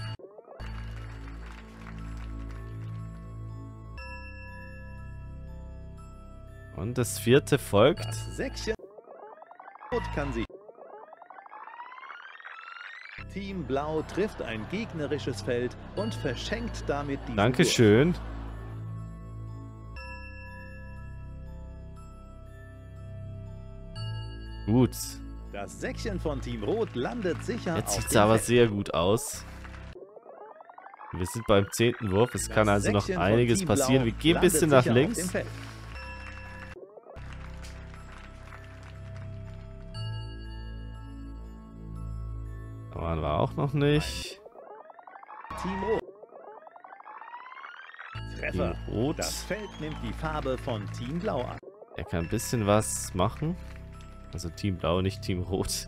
Und das vierte folgt. Das Säckchen Rot kann sie. Team Blau trifft ein gegnerisches Feld und verschenkt damit diesen Dankeschön. Gut. Wurf. Das Säckchen von Team Rot landet sicher Jetzt auf sieht es dem aber Feld. sehr gut aus. Wir sind beim zehnten Wurf. Es kann Das also noch Säckchen von einiges Team Blau passieren. Wir gehen ein landet bisschen nach sicher auf dem links. Feld. Da waren wir auch noch nicht. Team Rot. Treffer. Team Rot. Das Feld nimmt die Farbe von Team Blau an. Er kann ein bisschen was machen. Also Team Blau, nicht Team Rot.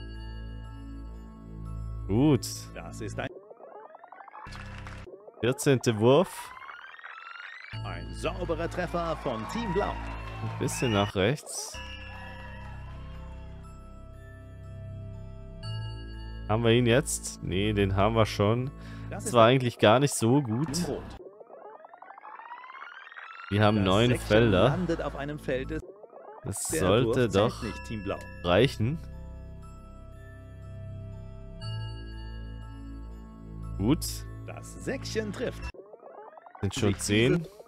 Gut. Das ist ein, vierzehnte Wurf. ein sauberer Treffer von Team Blau. Ein bisschen nach rechts. Haben wir ihn jetzt? Nee, den haben wir schon. Das Das war eigentlich gar nicht so gut. Team Rot. Wir haben Das neun Säckchen Felder. landet auf einem Feld des Das der sollte Wurf zählt doch nicht, Team Blau. reichen. Gut. Das Säckchen trifft. Sind schon Sich zehn. diese-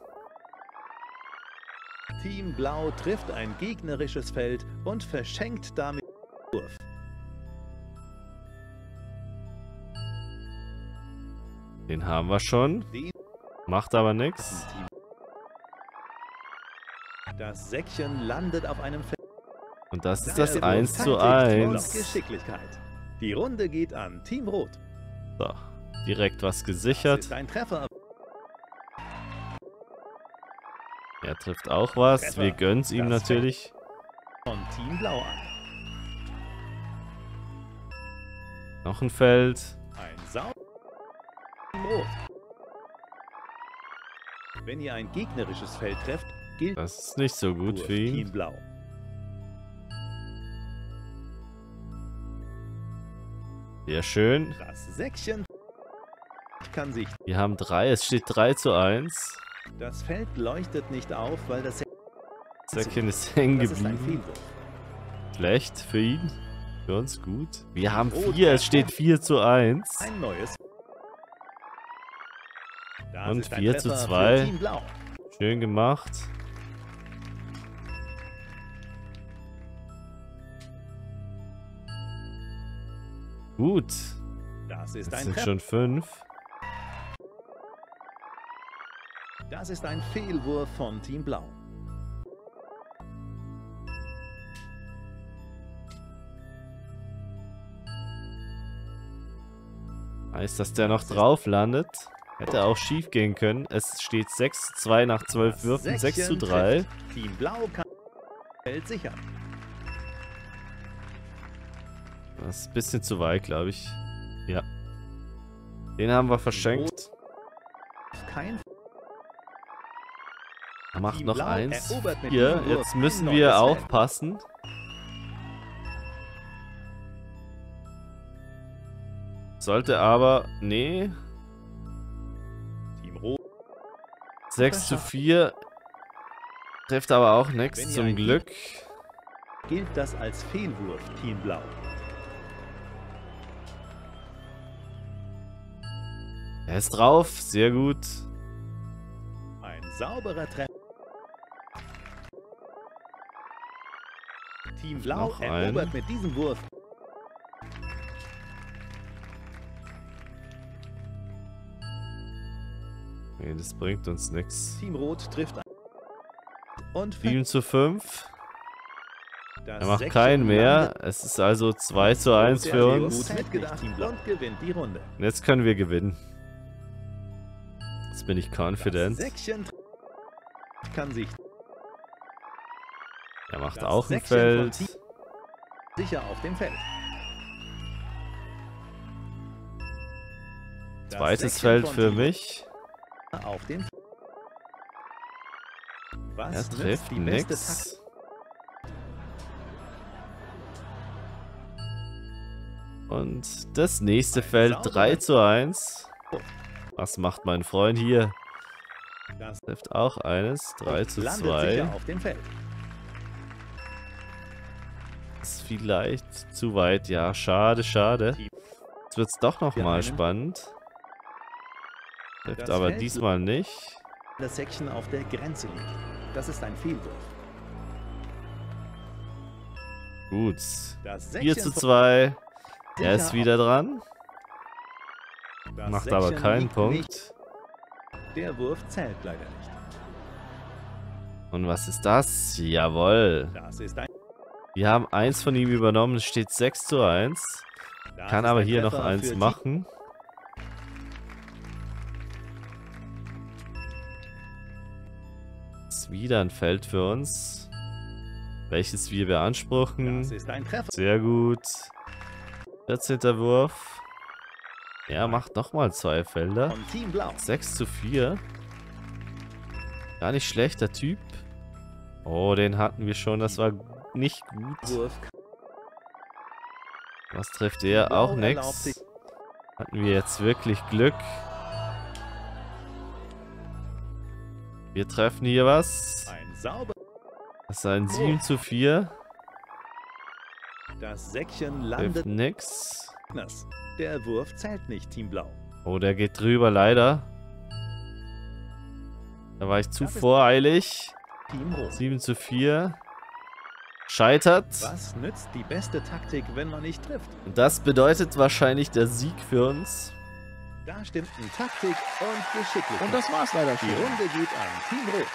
Team Blau trifft ein gegnerisches Feld und verschenkt damit den Wurf. Den haben wir schon. Den Macht aber nichts. Team. Das Säckchen landet auf einem Feld. Und das ist Der das Wurf eins zu Taktik und eins. Geschicklichkeit. Die Runde geht an Team Rot. So. Direkt was Das gesichert. ist ein Treffer. Er trifft auch was. Treffer. Wir gönnen es ihm Das natürlich. Von Team Blau an. Noch ein Feld. Ein Sau. Team Rot. Wenn ihr ein gegnerisches Feld trefft, gilt Das ist nicht so gut Wurf für ihn. Team Blau. Sehr schön. Das Säckchen kann sich. Wir haben drei. Es steht drei zu eins. Das Feld leuchtet nicht auf, weil das Säckchen ist hängen Das ist ein geblieben. Fehlwurf. Schlecht für ihn. Für uns gut. Wir haben Rot vier. Es hat steht vier zu eins. Ein neues. Das Und ist ein vier zu Treffer für zwei. Team Blau. Schön gemacht. Gut. Das ist Das ein sind Treffer. schon fünf. Das ist ein Fehlwurf von Team Blau. Heißt, dass der noch drauf landet. Hätte auch schief gehen können. Es steht sechs zu zwei nach zwölf Das Würfen. sechs zu Säckchen drei. trifft. Team Blau kann Feld sichern. Das ist ein bisschen zu weit, glaube ich. Ja. Den haben wir verschenkt. Kein Er macht Team noch Blau eins. erobert mit Hier, diesem Wurf jetzt ein müssen neues wir Feld. aufpassen. Sollte aber... Nee. Team Rot sechs zu vier. Trifft aber auch nichts, Wenn ihr zum ein Glück. gilt das als Fehlwurf, Team Blau. Er ist drauf, sehr gut. Ein sauberer Treffer. Team Blau Noch erobert ein. mit diesem Wurf Nee, das bringt uns nichts. Team Rot trifft ein. Und sieben zu fünf. das Er macht Säckchen keinen mehr. landet. Es ist also zwei zu eins Der für Leo uns. Gut mitgedacht Team Blau und gewinnt die Runde. Und jetzt können wir gewinnen. Jetzt bin ich Das confident. Säckchen kann sich Er macht das auch ein Säckchen von Feld. Team sicher auf dem Feld. Das Zweites Säckchen Feld von für Team mich. auf dem Feld. Was Er nützt trifft die beste nix. Und das nächste Ein Feld sauberer- drei zu eins. Was macht mein Freund hier? Taktik? Das Trifft auch eines. drei zu landet zwei. sicher auf dem Feld. Ist vielleicht zu weit. Ja, schade, schade. Jetzt wird es doch Wir nochmal einen. spannend. Trifft Das aber Feld- diesmal nicht. Das Säckchen auf der Grenze liegt. Das ist ein Fehlwurf. Gut. Das vier Säckchen zu von- zwei. Er sicher ist wieder dran. auf- das Macht aber Säckchen keinen liegt Punkt. nicht. Der Wurf zählt leider nicht. Und was ist das? Jawohl. Das ist ein, Wir haben eins von ihm übernommen. Es steht sechs zu eins. das Kann ist aber ein hier noch Treffer eins für Team- machen. Ist wieder ein Feld für uns. Welches wir beanspruchen. Das ist ein Treffer. Sehr gut. vierzehnter Wurf. Er macht nochmal zwei Felder. Von Team Blau. sechs zu vier. Gar nicht schlechter Typ. Oh, den hatten wir schon. Das war nicht gut. Wurf. Was trifft er? Blau Auch erlaubt nix. sich- Hatten wir jetzt wirklich Glück. Wir treffen hier was. Ein sauber. Das ist ein sieben zu vier. Das Säckchen Trifft landet. nix. nass. Der Wurf zählt nicht, Team Blau. Oh, der geht drüber, leider. Da war ich zu Das ist- voreilig. Team Rot. sieben zu vier. Scheitert. Was nützt die beste Taktik, wenn man nicht trifft? Und das bedeutet wahrscheinlich der Sieg für uns. Da stimmten Taktik und Geschicklichkeit. Und das war's leider schon. Die Runde geht an Team Rot.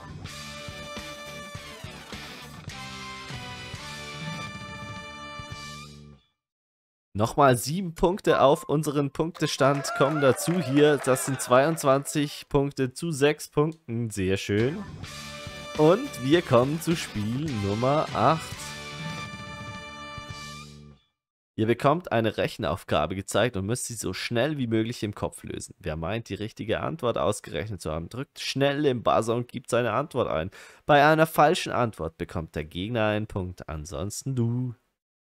Nochmal sieben Punkte auf unseren Punktestand kommen dazu hier. Das sind zweiundzwanzig Punkte zu sechs Punkten. Sehr schön. Und wir kommen zu Spiel Nummer acht. Ihr bekommt eine Rechenaufgabe gezeigt und müsst sie so schnell wie möglich im Kopf lösen. Wer meint, die richtige Antwort ausgerechnet zu haben, drückt schnell den Buzzer und gibt seine Antwort ein. Bei einer falschen Antwort bekommt der Gegner einen Punkt, ansonsten du.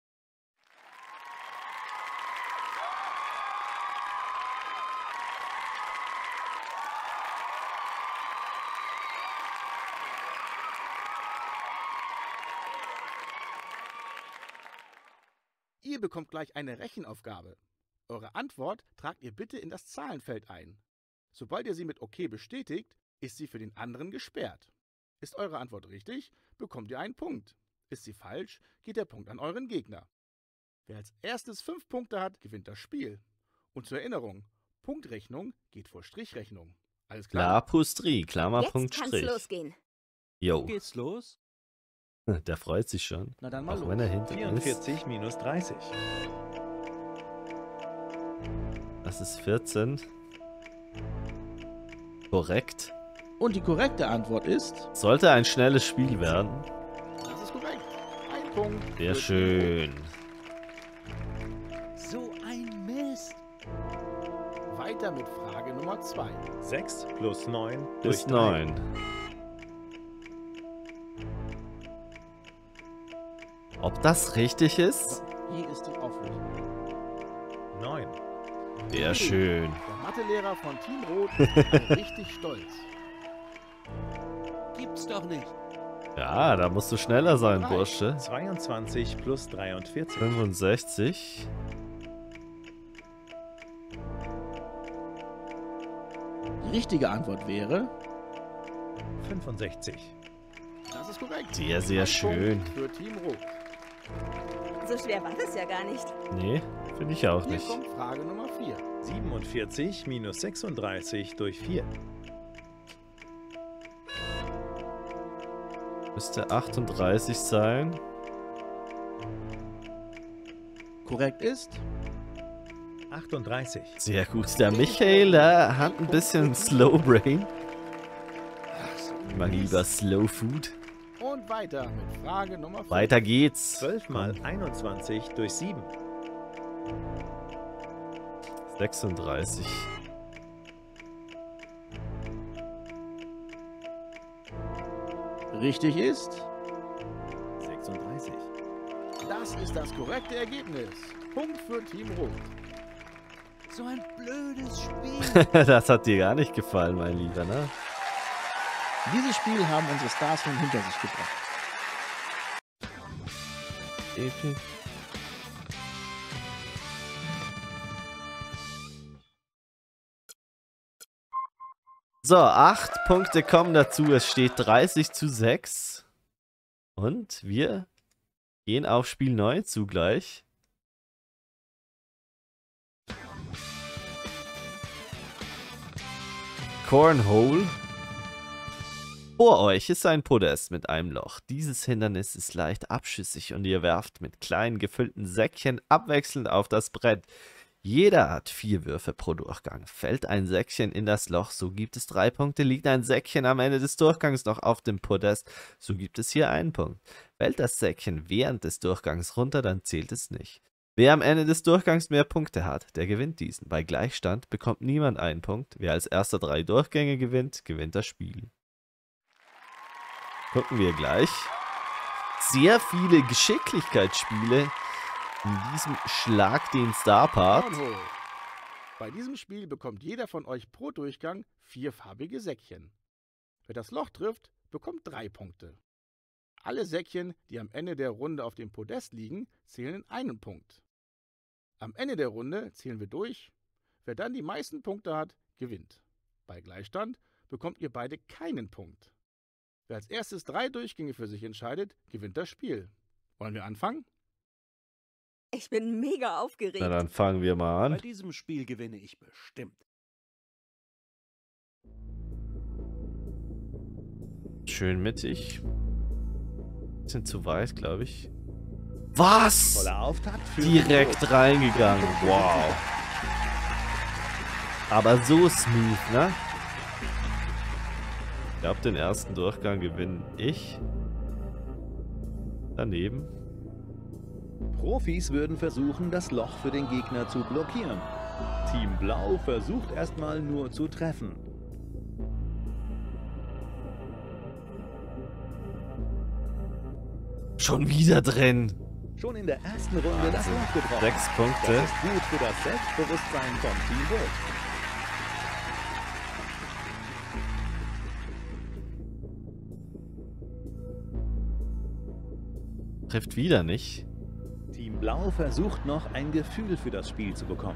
Ihr bekommt gleich eine Rechenaufgabe. Eure Antwort tragt ihr bitte in das Zahlenfeld ein. Sobald ihr sie mit OK bestätigt, ist sie für den anderen gesperrt. Ist eure Antwort richtig, bekommt ihr einen Punkt. Ist sie falsch, geht der Punkt an euren Gegner. Wer als erstes fünf Punkte hat, gewinnt das Spiel. Und zur Erinnerung, Punktrechnung geht vor Strichrechnung. Alles klar? Klar, Pustri, Klammer, Jetzt Punkt, kann's Strich. losgehen. Jo, Geht's los? der freut sich schon. Na dann mal Auch los. wenn er hinten ist. vierundvierzig minus dreißig. Das ist vierzehn. Korrekt. Und die korrekte Antwort ist, Sollte ein schnelles Spiel werden. das ist korrekt. Ein Punkt. Sehr für schön. So ein Mist. Weit weiter mit Frage Nummer zwei. sechs plus neun durch Ist drei. neun. Ob das richtig ist? Hier ist die Auflösung. neun. Sehr schön. Der Mathelehrer von Team Rot ist richtig stolz. Gibt's doch nicht. Ja, da musst du schneller sein, Bursche. zweiundzwanzig plus dreiundvierzig. fünfundsechzig. Die richtige Antwort wäre, fünfundsechzig. das ist korrekt. Sehr, sehr Ein schön. Punkt für Team Rot. So schwer war das ja gar nicht. Nee, finde ich auch Hier nicht. kommt Frage Nummer vier. siebenundvierzig minus sechsunddreißig durch vier. Müsste achtunddreißig sein. Korrekt ist, achtunddreißig. Sehr gut. Der Michael, der hat ein bisschen Slow Brain. Mal lieber Slow Food. und weiter mit Frage Nummer fünf. Weiter geht's. zwölf mal einundzwanzig durch sieben. sechsunddreißig. Richtig ist, sechsunddreißig. das ist das korrekte Ergebnis. Punkt für Team Rot. So ein blödes Spiel. Das hat dir gar nicht gefallen, mein Lieber, ne? Dieses Spiel haben unsere Stars nun hinter sich gebracht. Epi. So, acht Punkte kommen dazu. Es steht dreißig zu sechs. Und wir gehen auf Spiel neun zugleich. Cornhole. Vor euch ist ein Podest mit einem Loch. Dieses Hindernis ist leicht abschüssig und ihr werft mit kleinen gefüllten Säckchen abwechselnd auf das Brett. Jeder hat vier Würfe pro Durchgang. Fällt ein Säckchen in das Loch, so gibt es drei Punkte. Liegt ein Säckchen am Ende des Durchgangs noch auf dem Podest, so gibt es hier einen Punkt. Fällt das Säckchen während des Durchgangs runter, dann zählt es nicht. Wer am Ende des Durchgangs mehr Punkte hat, der gewinnt diesen. Bei Gleichstand bekommt niemand einen Punkt. Wer als erster drei Durchgänge gewinnt, gewinnt das Spiel. Gucken wir gleich. Sehr viele Geschicklichkeitsspiele in diesem Schlag den Star-Part. Cornhole. Bei diesem Spiel bekommt jeder von euch pro Durchgang vier farbige Säckchen. Wer das Loch trifft, bekommt drei Punkte. Alle Säckchen, die am Ende der Runde auf dem Podest liegen, zählen einen Punkt. Am Ende der Runde zählen wir durch. Wer dann die meisten Punkte hat, gewinnt. Bei Gleichstand bekommt ihr beide keinen Punkt. Wer als erstes drei Durchgänge für sich entscheidet, gewinnt das Spiel. Wollen wir anfangen? Ich bin mega aufgeregt. Na dann fangen wir mal Bei an. diesem Spiel gewinne ich bestimmt. Schön mittig. Bisschen zu weit, glaube ich. Was? Voller Auftakt für Direkt reingegangen. Wow. Aber so smooth, ne? Ich glaube, den ersten Durchgang gewinne ich. Daneben. Profis würden versuchen, das Loch für den Gegner zu blockieren. Team Blau versucht erstmal nur zu treffen. Schon wieder drin. Schon in der ersten Runde das Loch getroffen. Sechs Punkte. Das ist gut für das Selbstbewusstsein vom Team Rot. Trifft wieder nicht. Team Blau versucht noch ein Gefühl für das Spiel zu bekommen.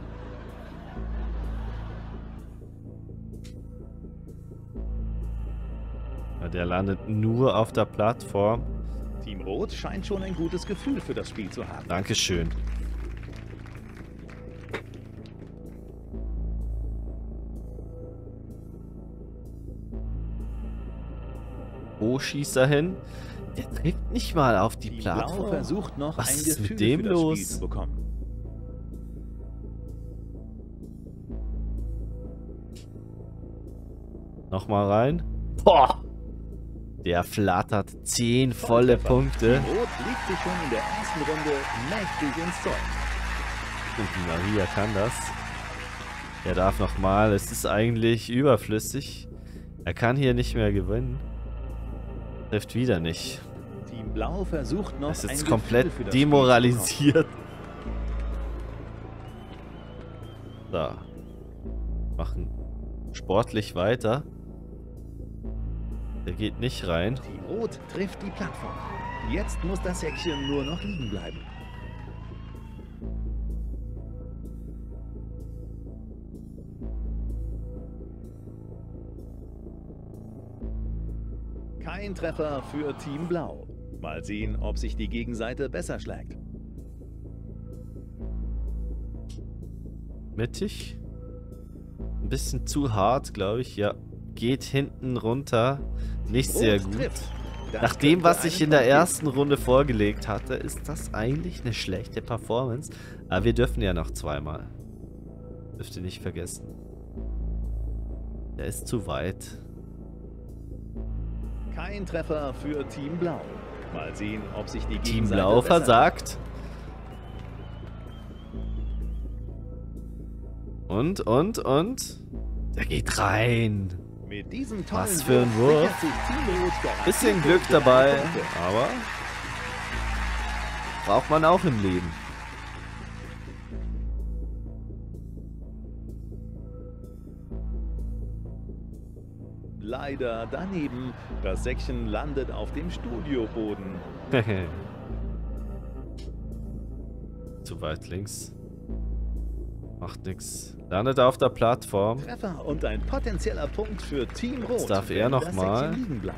Ja, der landet nur auf der Plattform. Team Rot scheint schon ein gutes Gefühl für das Spiel zu haben. Dankeschön. Wo schießt er hin? Der trifft nicht mal auf die Team Blau Plattform. versucht noch Was ein ist mit Gefühl dem für das los? Spiel zu bekommen. Nochmal rein. Boah! Der flattert zehn volle Punkte. Team Rot liegt sich schon in der ersten Runde mächtig ins Zeug. Und die Maria kann das. Er darf nochmal. Es ist eigentlich überflüssig. Er kann hier nicht mehr gewinnen. Trifft wieder nicht. Team Blau versucht noch Er ist ein jetzt Gefühl komplett für das Spiel zu demoralisiert. So. Machen sportlich weiter. Der geht nicht rein. bekommen. Team Rot trifft die Plattform. Jetzt muss das Säckchen nur noch liegen bleiben. Kein Treffer für Team Blau. Mal sehen, ob sich die Gegenseite besser schlägt. Mittig. Ein bisschen zu hart, glaube ich. Ja, geht hinten runter. Nicht Rot sehr gut. trifft. Das Nach dem, könnte was ich einen in der Punkt geben. ersten Runde vorgelegt hatte, ist das eigentlich eine schlechte Performance. Aber wir dürfen ja noch zweimal. Dürft ihr nicht vergessen. Der ist zu weit. Kein Treffer für Team Blau. Mal sehen, ob sich die Team Gegenseite Blau besser versagt. Und, und, und. Der geht rein. schlägt. Mit diesem tollen Was für ein Wurf. sichert sich Team Rot garantiert Bisschen Glück die dabei, drei Punkte. aber braucht man auch im Leben. Leider daneben. Das Säckchen landet auf dem Studioboden. Zu weit links. Macht nix. Landet auf der Plattform. Treffer und ein potenzieller Punkt für Team Rot. Jetzt darf er wenn noch das mal. Säckchen liegen bleibt.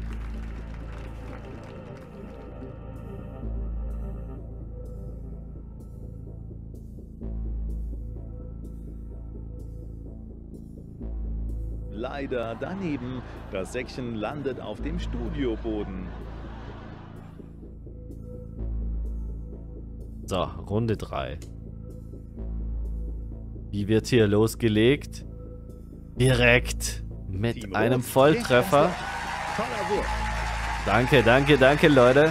Leider daneben. Das Säckchen landet auf dem Studioboden. So, Runde drei. Wie wird hier losgelegt? Direkt mit Team einem Rot Volltreffer. trifft das Loch. Toller Wurf. Danke, danke, danke, Leute.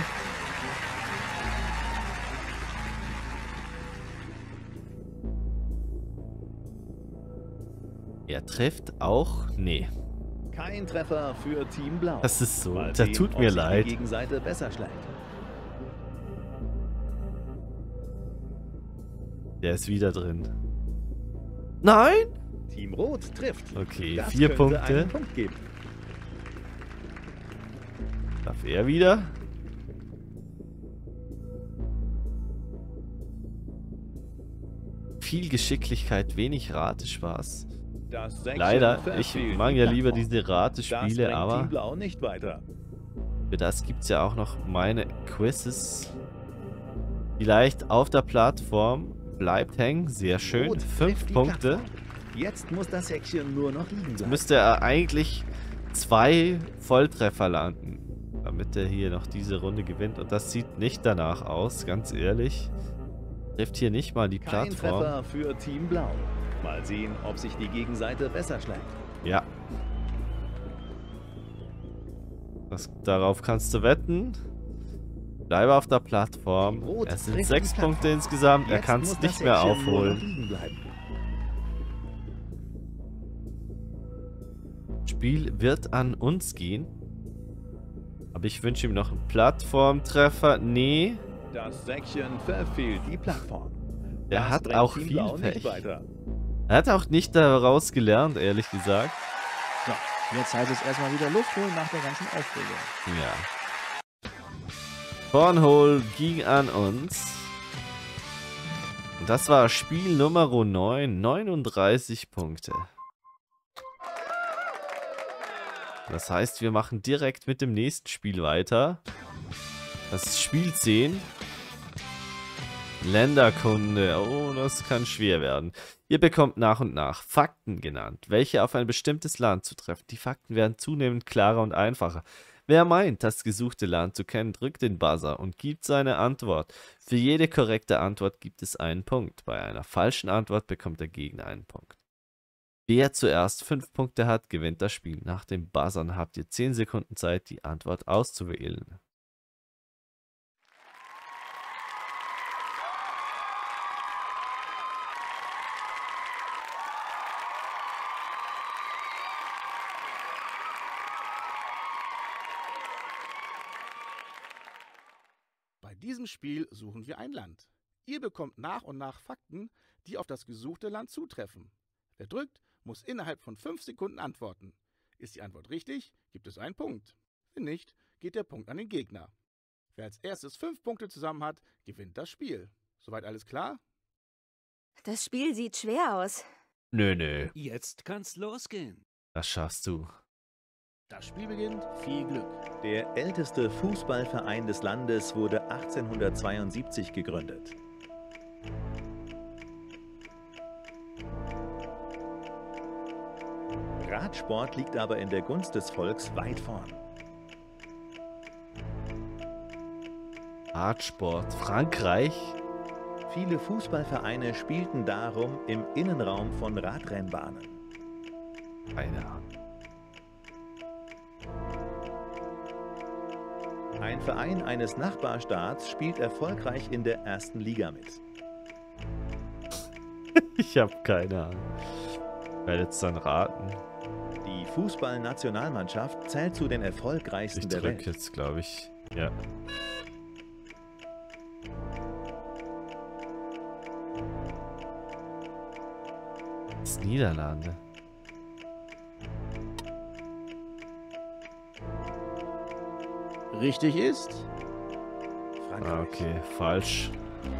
Er trifft auch. Nee, Kein Treffer für Team Blau. das ist so. Mal Das sehen, tut ob mir sich leid. die Gegenseite besser schlägt. Der ist wieder drin. Nein! Team Rot trifft. Okay, Das vier könnte Punkte. einen Punkt geben. Darf er wieder? Viel Geschicklichkeit, wenig Ratespaß. Das Säckchen Leider, ich verfehlt mag die ja lieber Plattform. diese Das Ratespiele, bringt aber Team Blau nicht weiter. für das gibt es ja auch noch meine Quizzes. Vielleicht auf der Plattform. Bleibt hängen, sehr schön. Rot Fünf trifft die Punkte. Plattform. Jetzt muss das Säckchen nur noch liegen bleiben. Müsste er eigentlich zwei Volltreffer landen, damit er hier noch diese Runde gewinnt. Und das sieht nicht danach aus, ganz ehrlich. Trifft hier nicht mal die Kein Plattform. Treffer für Team Blau. Mal sehen, ob sich die Gegenseite besser schlägt. Ja. Das, darauf kannst du wetten. Bleibe auf der Plattform. Team Rot Es sind trifft sechs die Punkte Plattform. insgesamt. Er Jetzt kann muss es das nicht mehr Säckchen nur noch aufholen. liegen bleiben. Spiel wird an uns gehen. Aber ich wünsche ihm noch einen Plattformtreffer. Nee. Das Säckchen verfehlt die Plattform. Der Das hat bringt auch Team viel Blau nicht Pech. weiter. Er hat auch nicht daraus gelernt, ehrlich gesagt. So, jetzt heißt es erstmal wieder Luft holen nach der ganzen Aufregung. Ja. Cornhole ging an uns. Und das war Spiel Nummer neun. neununddreißig Punkte. Das heißt, wir machen direkt mit dem nächsten Spiel weiter. Das ist Spiel zehn. Länderkunde. Oh, das kann schwer werden. Ihr bekommt nach und nach Fakten genannt, welche auf ein bestimmtes Land zutreffen. Die Fakten werden zunehmend klarer und einfacher. Wer meint, das gesuchte Land zu kennen, drückt den Buzzer und gibt seine Antwort. Für jede korrekte Antwort gibt es einen Punkt. Bei einer falschen Antwort bekommt der Gegner einen Punkt. Wer zuerst fünf Punkte hat, gewinnt das Spiel. Nach dem Buzzern habt ihr zehn Sekunden Zeit, die Antwort auszuwählen. diesem Spiel suchen wir ein Land. Ihr bekommt nach und nach Fakten, die auf das gesuchte Land zutreffen. Wer drückt, muss innerhalb von fünf Sekunden antworten. Ist die Antwort richtig, gibt es einen Punkt. Wenn nicht, geht der Punkt an den Gegner. Wer als erstes fünf Punkte zusammen hat, gewinnt das Spiel. Soweit alles klar? Das Spiel sieht schwer aus. Nö, nö. Jetzt kann's losgehen. Das schaffst du. Das Spiel beginnt. Viel Glück. Der älteste Fußballverein des Landes wurde achtzehnhundertzweiundsiebzig gegründet. Radsport liegt aber in der Gunst des Volks weit vorn. Radsport. Frankreich? Viele Fußballvereine spielten darum im Innenraum von Radrennbahnen. Keine Ahnung. Ein Verein eines Nachbarstaats spielt erfolgreich in der ersten Liga mit. Ich habe keine Ahnung. Ich werde jetzt dann raten. Die Fußballnationalmannschaft zählt zu den erfolgreichsten Ich der drücke Welt. jetzt, glaube ich. Ja. Das ist Niederlande. Richtig ist. Frankreich. Ah, okay, falsch.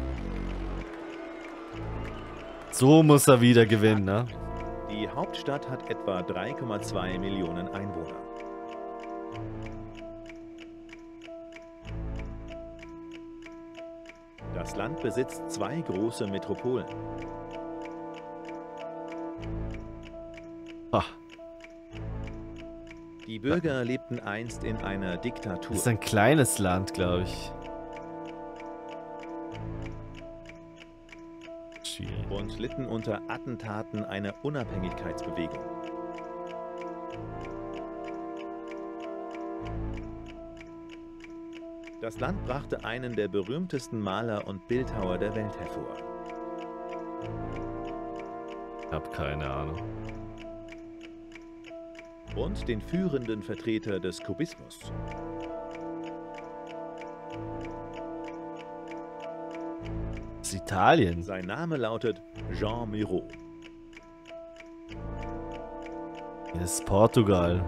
So muss er wieder gewinnen, ne? Die Hauptstadt hat etwa drei Komma zwei Millionen Einwohner. Das Land besitzt zwei große Metropolen. Ah, Die Bürger lebten einst in einer das Diktatur. ist ein kleines Land, glaube ich. Schwierig. Und litten unter Attentaten einer Unabhängigkeitsbewegung. Das Land brachte einen der berühmtesten Maler und Bildhauer der Welt hervor. Ich habe keine Ahnung. Und den führenden Vertreter des Kubismus. Das ist Italien. Sein Name lautet Jean Miro. Das ist Portugal.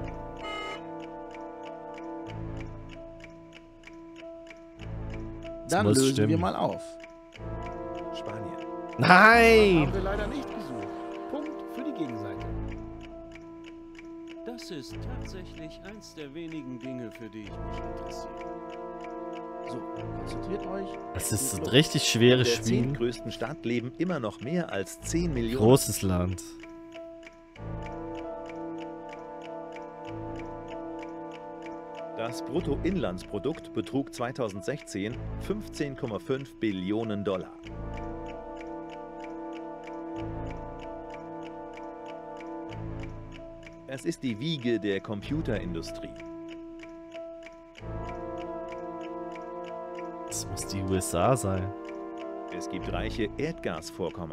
Dann muss lösen stimmen. wir mal auf. Spanien. Nein! Haben wir leider nicht gesucht. Punkt für die Gegenseite. Das ist tatsächlich eins der wenigen Dinge, für die ich mich interessiere. So, konzentriert euch. Das Es ist geht ein los. richtig In schweres der Spiel. zehntgrößten Stadt leben immer noch mehr als zehn Millionen. Großes Land. Das Bruttoinlandsprodukt betrug zweitausendsechzehn fünfzehn Komma fünf Billionen Dollar. Es ist die Wiege der Computerindustrie. Das muss die U S A sein. Es gibt reiche Erdgasvorkommen.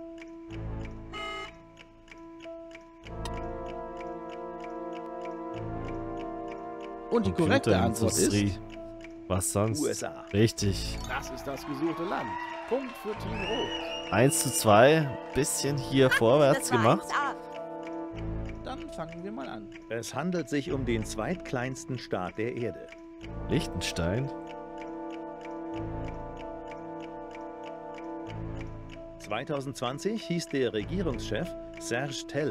Und die korrekte Antwort Computerindustrie. ist, Was sonst? U S A. Richtig. das ist das gesuchte Land. Punkt für Team Rot. eins zu zwei. Bisschen hier vorwärts Das war gemacht. eins A. Dann fangen wir mal an. Es handelt sich um den zweitkleinsten Staat der Erde. Liechtenstein. zweitausendzwanzig hieß der Regierungschef Serge Tell.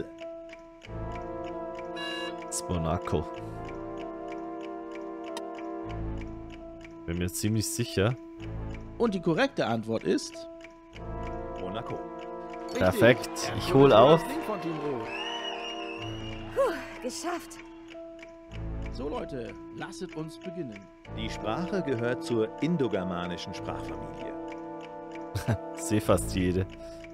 Das ist Monaco. Bin mir ziemlich sicher. Und die korrekte Antwort ist, Monaco. richtig. Perfekt. Er Ich holt hol auf. das Ding von Team Rot. Geschafft. So Leute, lasset uns beginnen. Die Sprache gehört zur indogermanischen Sprachfamilie. Ich sehe fast jede.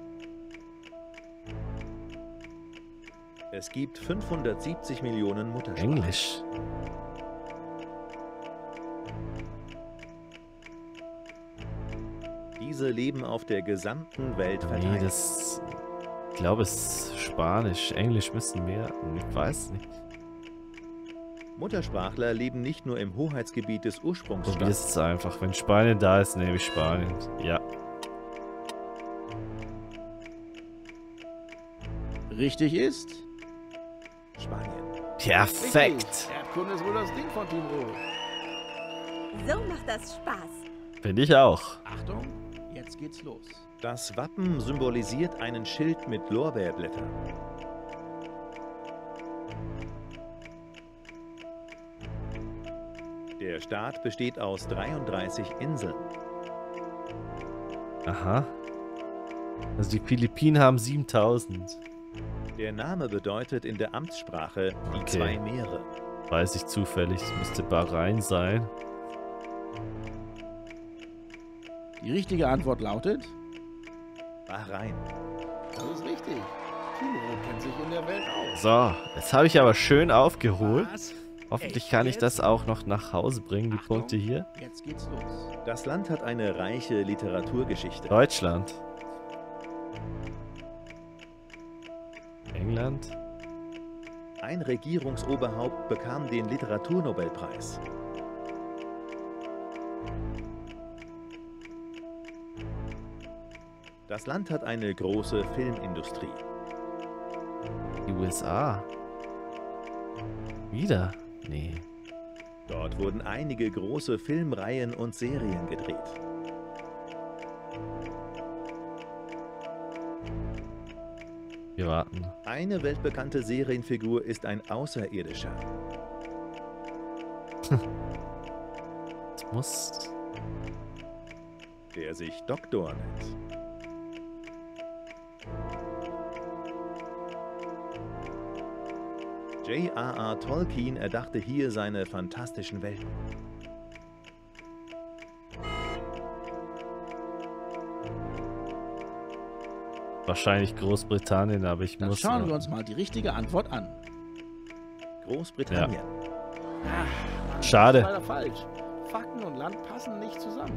Es gibt fünfhundertsiebzig Millionen Muttersprachen. Englisch. Diese leben auf der gesamten Welt Nee, verteilt. das. Ich glaube, es ist Spanisch. Englisch müssen mehr. Ich weiß nicht. Muttersprachler leben nicht nur im Hoheitsgebiet des Probier Ursprungsstaates. es einfach. Wenn Spanien da ist, nehme ich Spanien. Ja. Richtig ist... Spanien. Perfekt. Richtig. Erdkunde ist wohl das Ding von Team Rot. So macht das Spaß. Finde ich auch. Achtung, jetzt geht's los. Das Wappen symbolisiert einen Schild mit Lorbeerblättern. Der Staat besteht aus dreiunddreißig Inseln. Aha. Also die Philippinen haben siebentausend. Der Name bedeutet in der Amtssprache die Okay. zwei Meere. Weiß ich zufällig. Es müsste Bahrain sein. Die richtige Antwort lautet... Bahrain. Das ist richtig. Team Rot kennt sich in der Welt aus. So, jetzt habe ich aber schön aufgeholt. Was? Hoffentlich Echt kann ich jetzt? das auch noch nach Hause bringen, die Achtung. Punkte hier. Jetzt geht's los. Das Land hat eine reiche Literaturgeschichte. Deutschland. England. Ein Regierungsoberhaupt bekam den Literaturnobelpreis. Das Land hat eine große Filmindustrie. Die U S A. Wieder? Nee. Dort wurden einige große Filmreihen und Serien gedreht. Wir warten. Eine weltbekannte Serienfigur ist ein Außerirdischer. Es muss... Der sich Doktor nennt. J R R. Tolkien erdachte hier seine fantastischen Welten. Wahrscheinlich Großbritannien, aber ich Dann muss... schauen wir uns mal die richtige Antwort an. Großbritannien. Ah, Schade. Das ist leider falsch. Fakten und Land passen nicht zusammen.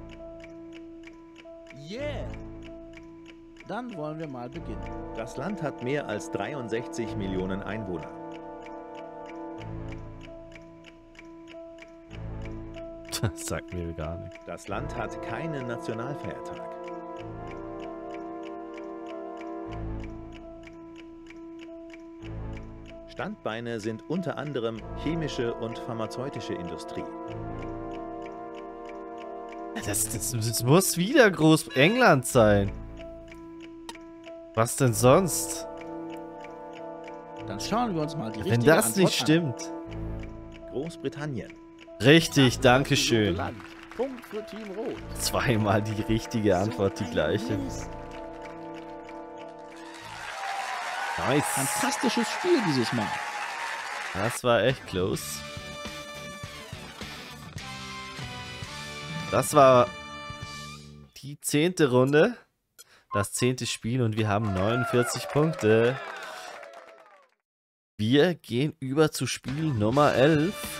Yeah! Dann wollen wir mal beginnen. Das Land hat mehr als dreiundsechzig Millionen Einwohner. Das sagt mir gar nichts. Das Land hat keinen Nationalfeiertag. Standbeine sind unter anderem chemische und pharmazeutische Industrie. Das, das, das muss wieder Groß-England sein. Was denn sonst? Dann schauen wir uns mal die Wenn richtige das Antwort nicht an. stimmt. Großbritannien. Richtig, Das danke gute schön. Land. Punkt für Team Rot. Zweimal die richtige Antwort, die gleiche. Nice. Fantastisches Spiel dieses Mal. Das war echt close. Das war die zehnte Runde. Das zehnte Spiel und wir haben neunundvierzig Punkte. Wir gehen über zu Spiel Nummer elf.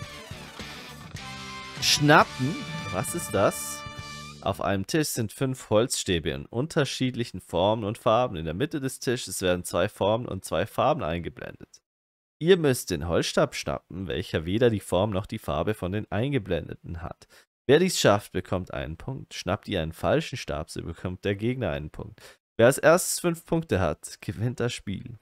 Schnappen. Was ist das? Auf einem Tisch sind fünf Holzstäbe in unterschiedlichen Formen und Farben. In der Mitte des Tisches werden zwei Formen und zwei Farben eingeblendet. Ihr müsst den Holzstab schnappen, welcher weder die Form noch die Farbe von den eingeblendeten hat. Wer dies schafft, bekommt einen Punkt. Schnappt ihr einen falschen Stab, so bekommt der Gegner einen Punkt. Wer als erstes fünf Punkte hat, gewinnt das Spiel.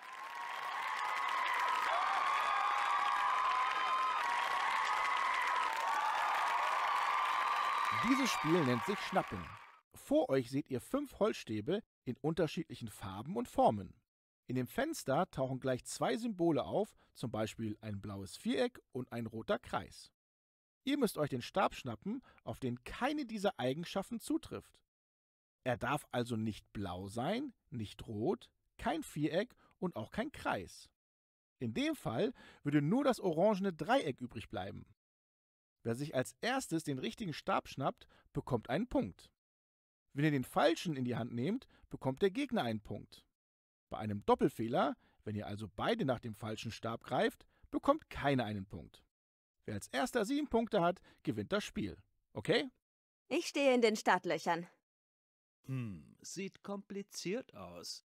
Dieses Spiel nennt sich Schnappen. Vor euch seht ihr fünf Holzstäbe in unterschiedlichen Farben und Formen. In dem Fenster tauchen gleich zwei Symbole auf, zum Beispiel ein blaues Viereck und ein roter Kreis. Ihr müsst euch den Stab schnappen, auf den keine dieser Eigenschaften zutrifft. Er darf also nicht blau sein, nicht rot, kein Viereck und auch kein Kreis. In dem Fall würde nur das orangene Dreieck übrig bleiben. Wer sich als erstes den richtigen Stab schnappt, bekommt einen Punkt. Wenn ihr den falschen in die Hand nehmt, bekommt der Gegner einen Punkt. Bei einem Doppelfehler, wenn ihr also beide nach dem falschen Stab greift, bekommt keiner einen Punkt. Wer als erster sieben Punkte hat, gewinnt das Spiel. Okay? Ich stehe in den Startlöchern. Hm, sieht kompliziert aus.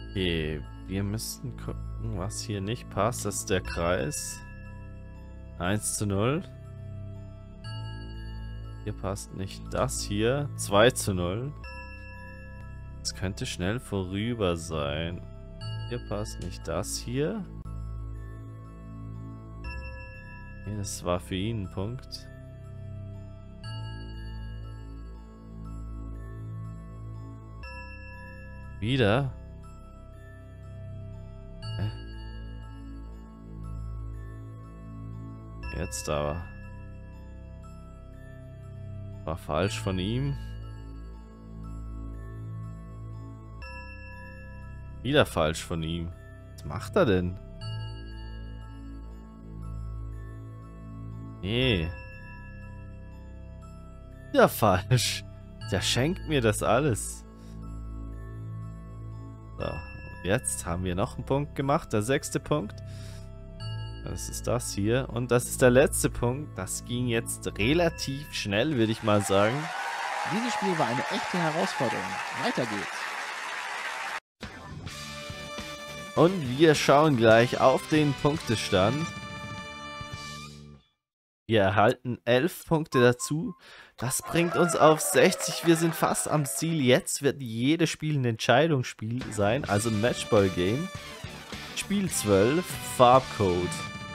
Okay, wir müssten gucken, was hier nicht passt. Das ist der Kreis. eins zu null. Hier passt nicht das hier. zwei zu null. Das könnte schnell vorüber sein. Hier passt nicht das hier. Okay, das war für ihn ein Punkt. Wieder? Hä? Jetzt aber. War falsch von ihm. Wieder falsch von ihm. Was macht er denn? Nee. Wieder falsch. Der schenkt mir das alles. So, und jetzt haben wir noch einen Punkt gemacht. Der sechste Punkt. Das ist das hier. Und das ist der letzte Punkt. Das ging jetzt relativ schnell, würde ich mal sagen. Dieses Spiel war eine echte Herausforderung. Weiter geht's. Und wir schauen gleich auf den Punktestand. Wir erhalten elf Punkte dazu. Das bringt uns auf sechzig. Wir sind fast am Ziel. Jetzt wird jedes Spiel ein Entscheidungsspiel sein, also ein Matchball-Game. Spiel zwölf, Farbcode.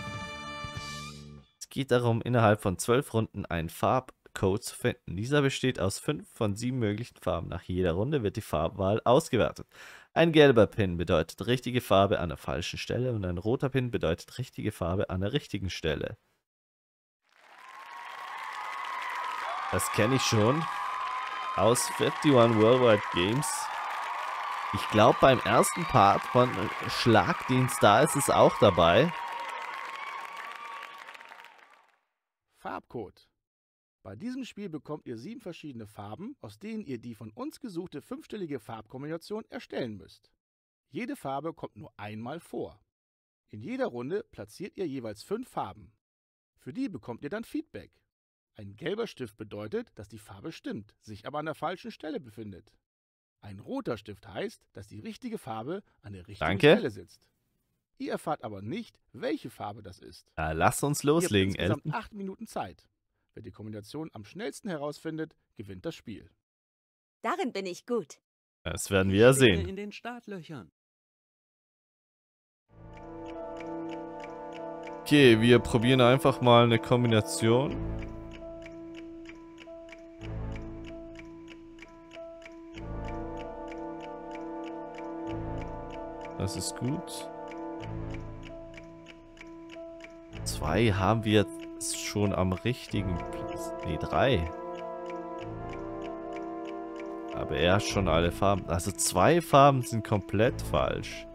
Es geht darum, innerhalb von zwölf Runden einen Farbcode zu finden. Dieser besteht aus fünf von sieben möglichen Farben. Nach jeder Runde wird die Farbwahl ausgewertet. Ein gelber Pin bedeutet richtige Farbe an der falschen Stelle und ein roter Pin bedeutet richtige Farbe an der richtigen Stelle. Das kenne ich schon aus einundfünfzig Worldwide Games. Ich glaube, beim ersten Part von Schlagdienst, da ist es auch dabei. Farbcode. Bei diesem Spiel bekommt ihr sieben verschiedene Farben, aus denen ihr die von uns gesuchte fünfstellige Farbkombination erstellen müsst. Jede Farbe kommt nur einmal vor. In jeder Runde platziert ihr jeweils fünf Farben. Für die bekommt ihr dann Feedback. Ein gelber Stift bedeutet, dass die Farbe stimmt, sich aber an der falschen Stelle befindet. Ein roter Stift heißt, dass die richtige Farbe an der richtigen Danke. Stelle sitzt. Ihr erfahrt aber nicht, welche Farbe das ist. Ja, lass uns Ihr habt loslegen, insgesamt Elton. acht Minuten Zeit. Wer die Kombination am schnellsten herausfindet, gewinnt das Spiel. Darin bin ich gut. Das werden wir ja Ich stehe sehen. in den Startlöchern. Okay, wir probieren einfach mal eine Kombination. Das ist gut. Zwei haben wir jetzt schon am richtigen Platz. Ne, drei. Aber er hat schon alle Farben. Also zwei Farben sind komplett falsch.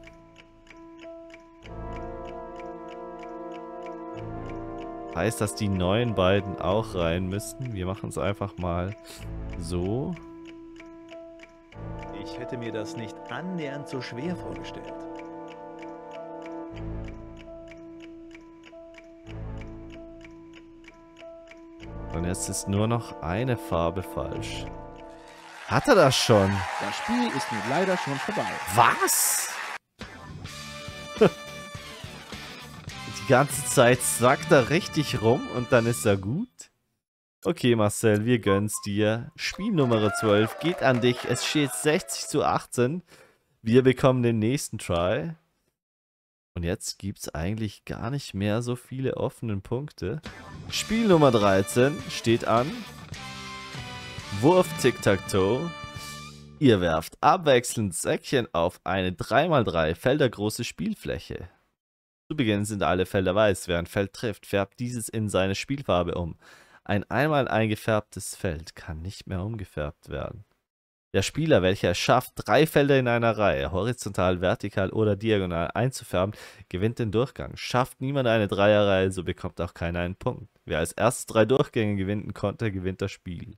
Heißt, dass die neuen beiden auch rein müssten. Wir machen es einfach mal so. Ich hätte mir das nicht annähernd so schwer vorgestellt. Und jetzt ist nur noch eine Farbe falsch. Hat er das schon? Das Spiel ist nun leider schon vorbei. Was? Die ganze Zeit sackt er richtig rum und dann ist er gut? Okay, Marcel, wir gönnen's dir. Spiel Nummer zwölf geht an dich. Es steht sechzig zu achtzehn. Wir bekommen den nächsten Try. Und jetzt gibt's eigentlich gar nicht mehr so viele offene Punkte. Spiel Nummer dreizehn steht an. Wurf Tic-Tac-Toe. Ihr werft abwechselnd Säckchen auf eine drei mal drei Felder große Spielfläche. Zu Beginn sind alle Felder weiß. Wer ein Feld trifft, färbt dieses in seine Spielfarbe um. Ein einmal eingefärbtes Feld kann nicht mehr umgefärbt werden. Der Spieler, welcher es schafft, drei Felder in einer Reihe, horizontal, vertikal oder diagonal einzufärben, gewinnt den Durchgang. Schafft niemand eine Dreierreihe, so bekommt auch keiner einen Punkt. Wer als erstes drei Durchgänge gewinnen konnte, gewinnt das Spiel.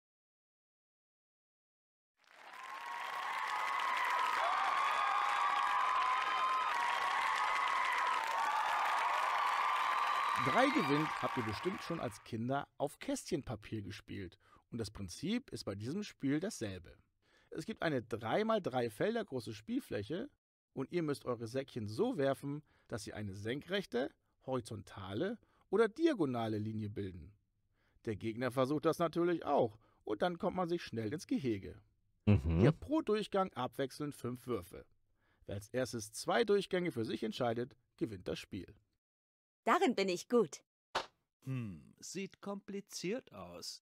Drei gewinnt habt ihr bestimmt schon als Kinder auf Kästchenpapier gespielt. Und das Prinzip ist bei diesem Spiel dasselbe. Es gibt eine drei mal drei Felder große Spielfläche und ihr müsst eure Säckchen so werfen, dass sie eine senkrechte, horizontale oder diagonale Linie bilden. Der Gegner versucht das natürlich auch und dann kommt man sich schnell ins Gehege. Mhm. Ihr habt pro Durchgang abwechselnd fünf Würfe. Wer als erstes zwei Durchgänge für sich entscheidet, gewinnt das Spiel. Darin bin ich gut. Hm, sieht kompliziert aus.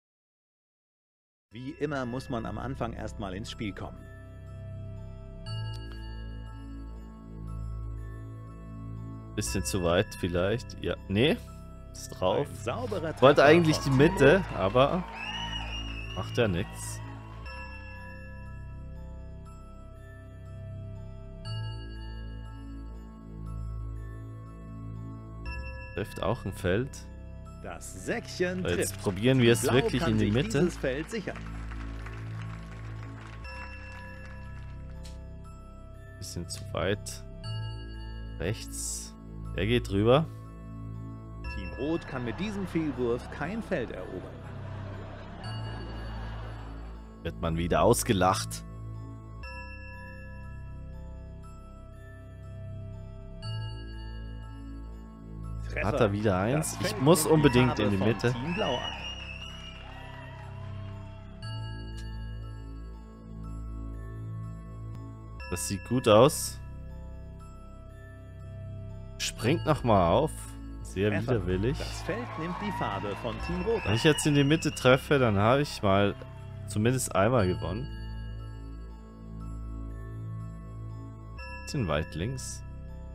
Wie immer muss man am Anfang erstmal ins Spiel kommen. Bisschen zu weit vielleicht. Ja, nee, ist drauf. Ein sauberer Ich wollte Treffer eigentlich von die Team Mitte, Rot. aber macht ja nichts. Trifft auch ein Feld. Das Säckchen So, jetzt trifft. probieren wir es Blau wirklich kann in die sich Mitte. dieses Feld sichern. Bisschen zu weit. Rechts. Er geht drüber. Team Rot kann mit diesem Fehlwurf kein Feld erobern. Wird man wieder ausgelacht. Treffer. Hat er wieder eins? Das Ich Feld muss nimmt unbedingt Farbe in die von Mitte. Team Blau an. Das sieht gut aus. Springt nochmal auf. Sehr Treffer. widerwillig. Das Feld nimmt die Farbe von Team Rot Wenn an. ich jetzt in die Mitte treffe, dann habe ich mal zumindest einmal gewonnen. Bisschen weit links.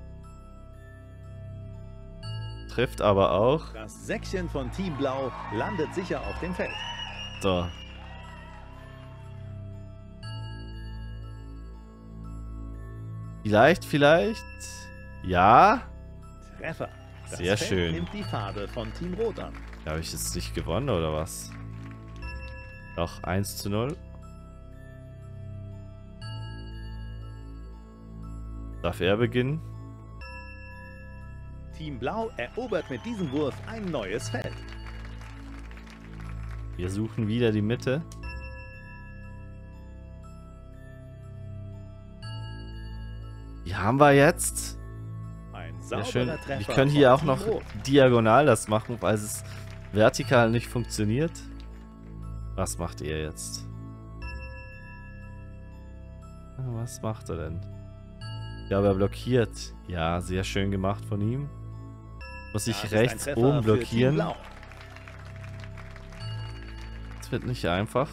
Trifft aber auch. Das Säckchen von Team Blau landet sicher auf dem Feld. So. Vielleicht, vielleicht. Ja. Treffer. Das Sehr Feld schön. nimmt die Farbe von Team Rot an. Habe ich jetzt nicht gewonnen oder was? Doch, eins zu null. Darf er beginnen? Team Blau erobert mit diesem Wurf ein neues Feld. Wir suchen wieder die Mitte. Die haben wir jetzt. Ein Sehr sauberer schön. Treffer Wir können hier von auch Team noch Rot. diagonal das machen, weil es vertikal nicht funktioniert. Was macht ihr jetzt? Ah, Was macht er denn? Ja, aber er blockiert. Ja, sehr schön gemacht von ihm. Muss ich Das ist ein rechts Treffer oben für Team blockieren. Blau. Das wird nicht einfach.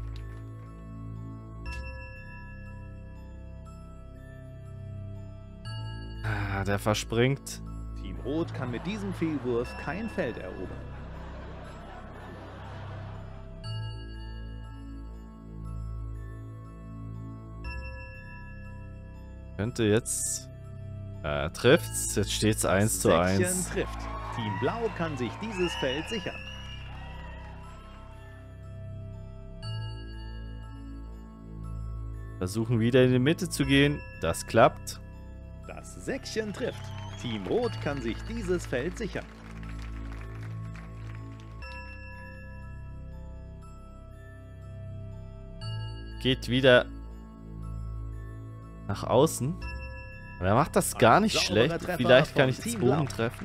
Ah, der verspringt. Team Rot kann mit diesem Fehlwurf kein Feld erobern. Könnte jetzt... Äh, trifft's. Jetzt steht's eins zu Säckchen eins. trifft. Team Blau kann sich dieses Feld sichern. Versuchen wieder in die Mitte zu gehen. Das klappt. Das Säckchen trifft. Team Rot kann sich dieses Feld sichern. Geht wieder nach außen. Aber er macht das gar Ein nicht sauberer schlecht. Treffer Vielleicht kann von ich jetzt Team oben Blau. treffen.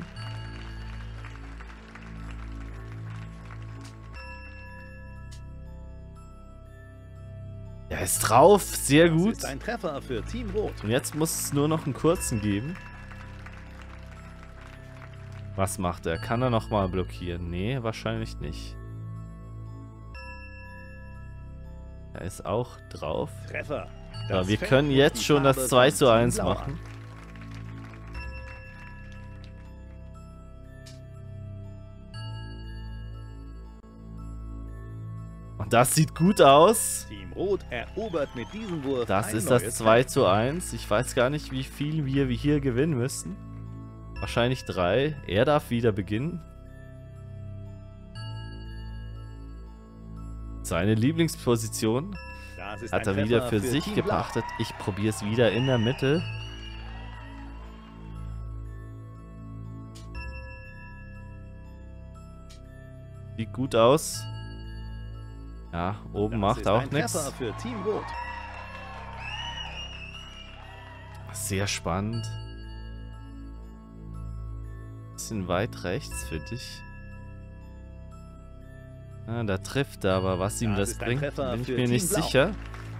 Er ist drauf. Sehr Das gut. ist ein Treffer für Team Rot. Und jetzt muss es nur noch einen kurzen geben. Was macht er? Kann er nochmal blockieren? Nee, wahrscheinlich nicht. Er ist auch drauf. Treffer. Ja, Das wir Feld können nimmt jetzt die schon das Farbe zwei von zu Team eins Blau an. machen. Und das sieht gut aus. Team Rot erobert mit diesem Wurf Das ein ist das neues zwei Feld. zu eins. Ich weiß gar nicht, wie viel wir hier gewinnen müssen. Wahrscheinlich drei. Er darf wieder beginnen. Seine Lieblingsposition Das ist hat ein er wieder Treffer für sich Team Blau. gepachtet. Ich probiere es wieder in der Mitte. Sieht gut aus. Ja, oben Das macht ist auch ein nichts. Treffer für Team Rot. Sehr spannend. Bisschen weit rechts für dich. Ah, da trifft er, aber was ihm Das das ist ein bringt, Treffer bin ich für mir Team nicht Blau. sicher.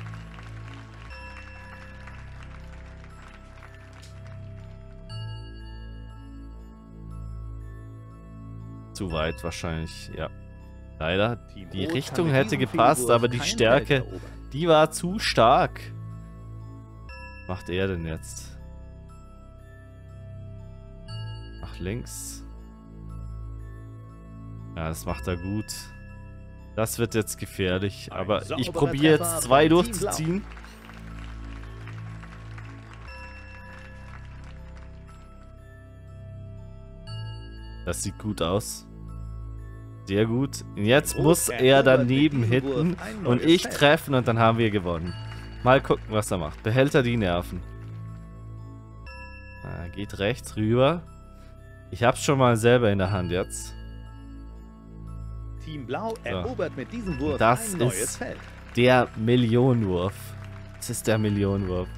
Zu weit wahrscheinlich, ja. Leider, Team die Rot Richtung kann mit hätte diesem gepasst, Fehlwurf aber die kein Stärke, Feld erobern. die war zu stark. Was macht er denn jetzt? Nach links. Ja, das macht er gut. Das wird jetzt gefährlich, Ein aber ich sauberer probiere Treffer jetzt zwei von Team durchzuziehen. Das sieht gut aus. Sehr gut. Und jetzt Rot muss er erobert daneben mit diesem hitten Wurf ein und neues ich Feld. treffen und dann haben wir gewonnen. Mal gucken, was er macht. Behält er die Nerven. Ah, geht rechts rüber. Ich hab's schon mal selber in der Hand jetzt. Team Blau erobert mit diesem Wurf Das ein neues ist- Feld. Der Millionenwurf. Das ist der Millionenwurf.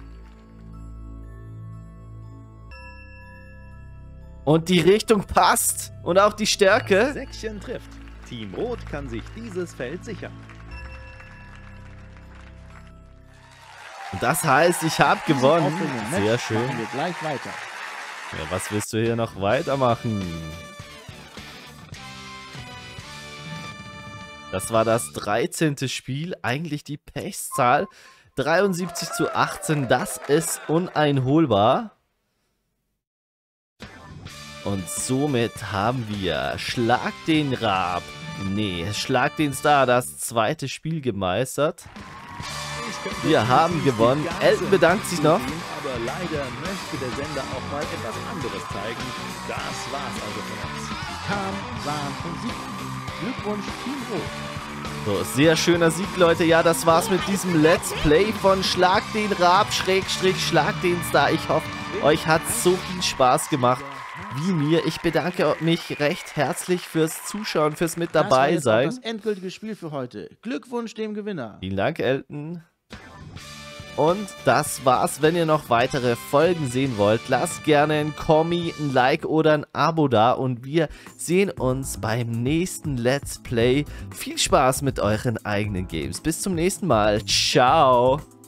Und die Richtung passt. Und auch die Stärke. Säckchen trifft. Team Rot kann sich dieses Feld sichern. Und das heißt, ich habe gewonnen. Aufregenden Match Sehr schön. Machen wir gleich weiter. Ja, was willst du hier noch weitermachen? Das war das dreizehnte Spiel. Eigentlich die Pechzahl. dreiundsiebzig zu achtzehn. Das ist uneinholbar. Und somit haben wir Schlag den Raab. Nee, Schlag den Star. Das zweite Spiel gemeistert. Ich könnte Wir dieses haben die gewonnen. ganze Elton bedankt sich noch. zugeben, aber leider möchte der Sender auch mal etwas anderes zeigen. Das war's also von uns. Kam, sahen und siegten. Glückwunsch, Team Rot. So, sehr schöner Sieg, Leute. Ja, das war's mit diesem Let's Play von Schlag den Raab, Schrägstrich, Schlag den Star. Ich hoffe, euch hat so viel Spaß gemacht wie mir. Ich bedanke mich recht herzlich fürs Zuschauen, fürs mit Das war dabei jetzt auch sein. das endgültige Spiel für heute. Glückwunsch dem Gewinner. Vielen Dank, Elton. Und das war's. Wenn ihr noch weitere Folgen sehen wollt, lasst gerne ein Kommi, ein Like oder ein Abo da. Und wir sehen uns beim nächsten Let's Play. Viel Spaß mit euren eigenen Games. Bis zum nächsten Mal. Ciao.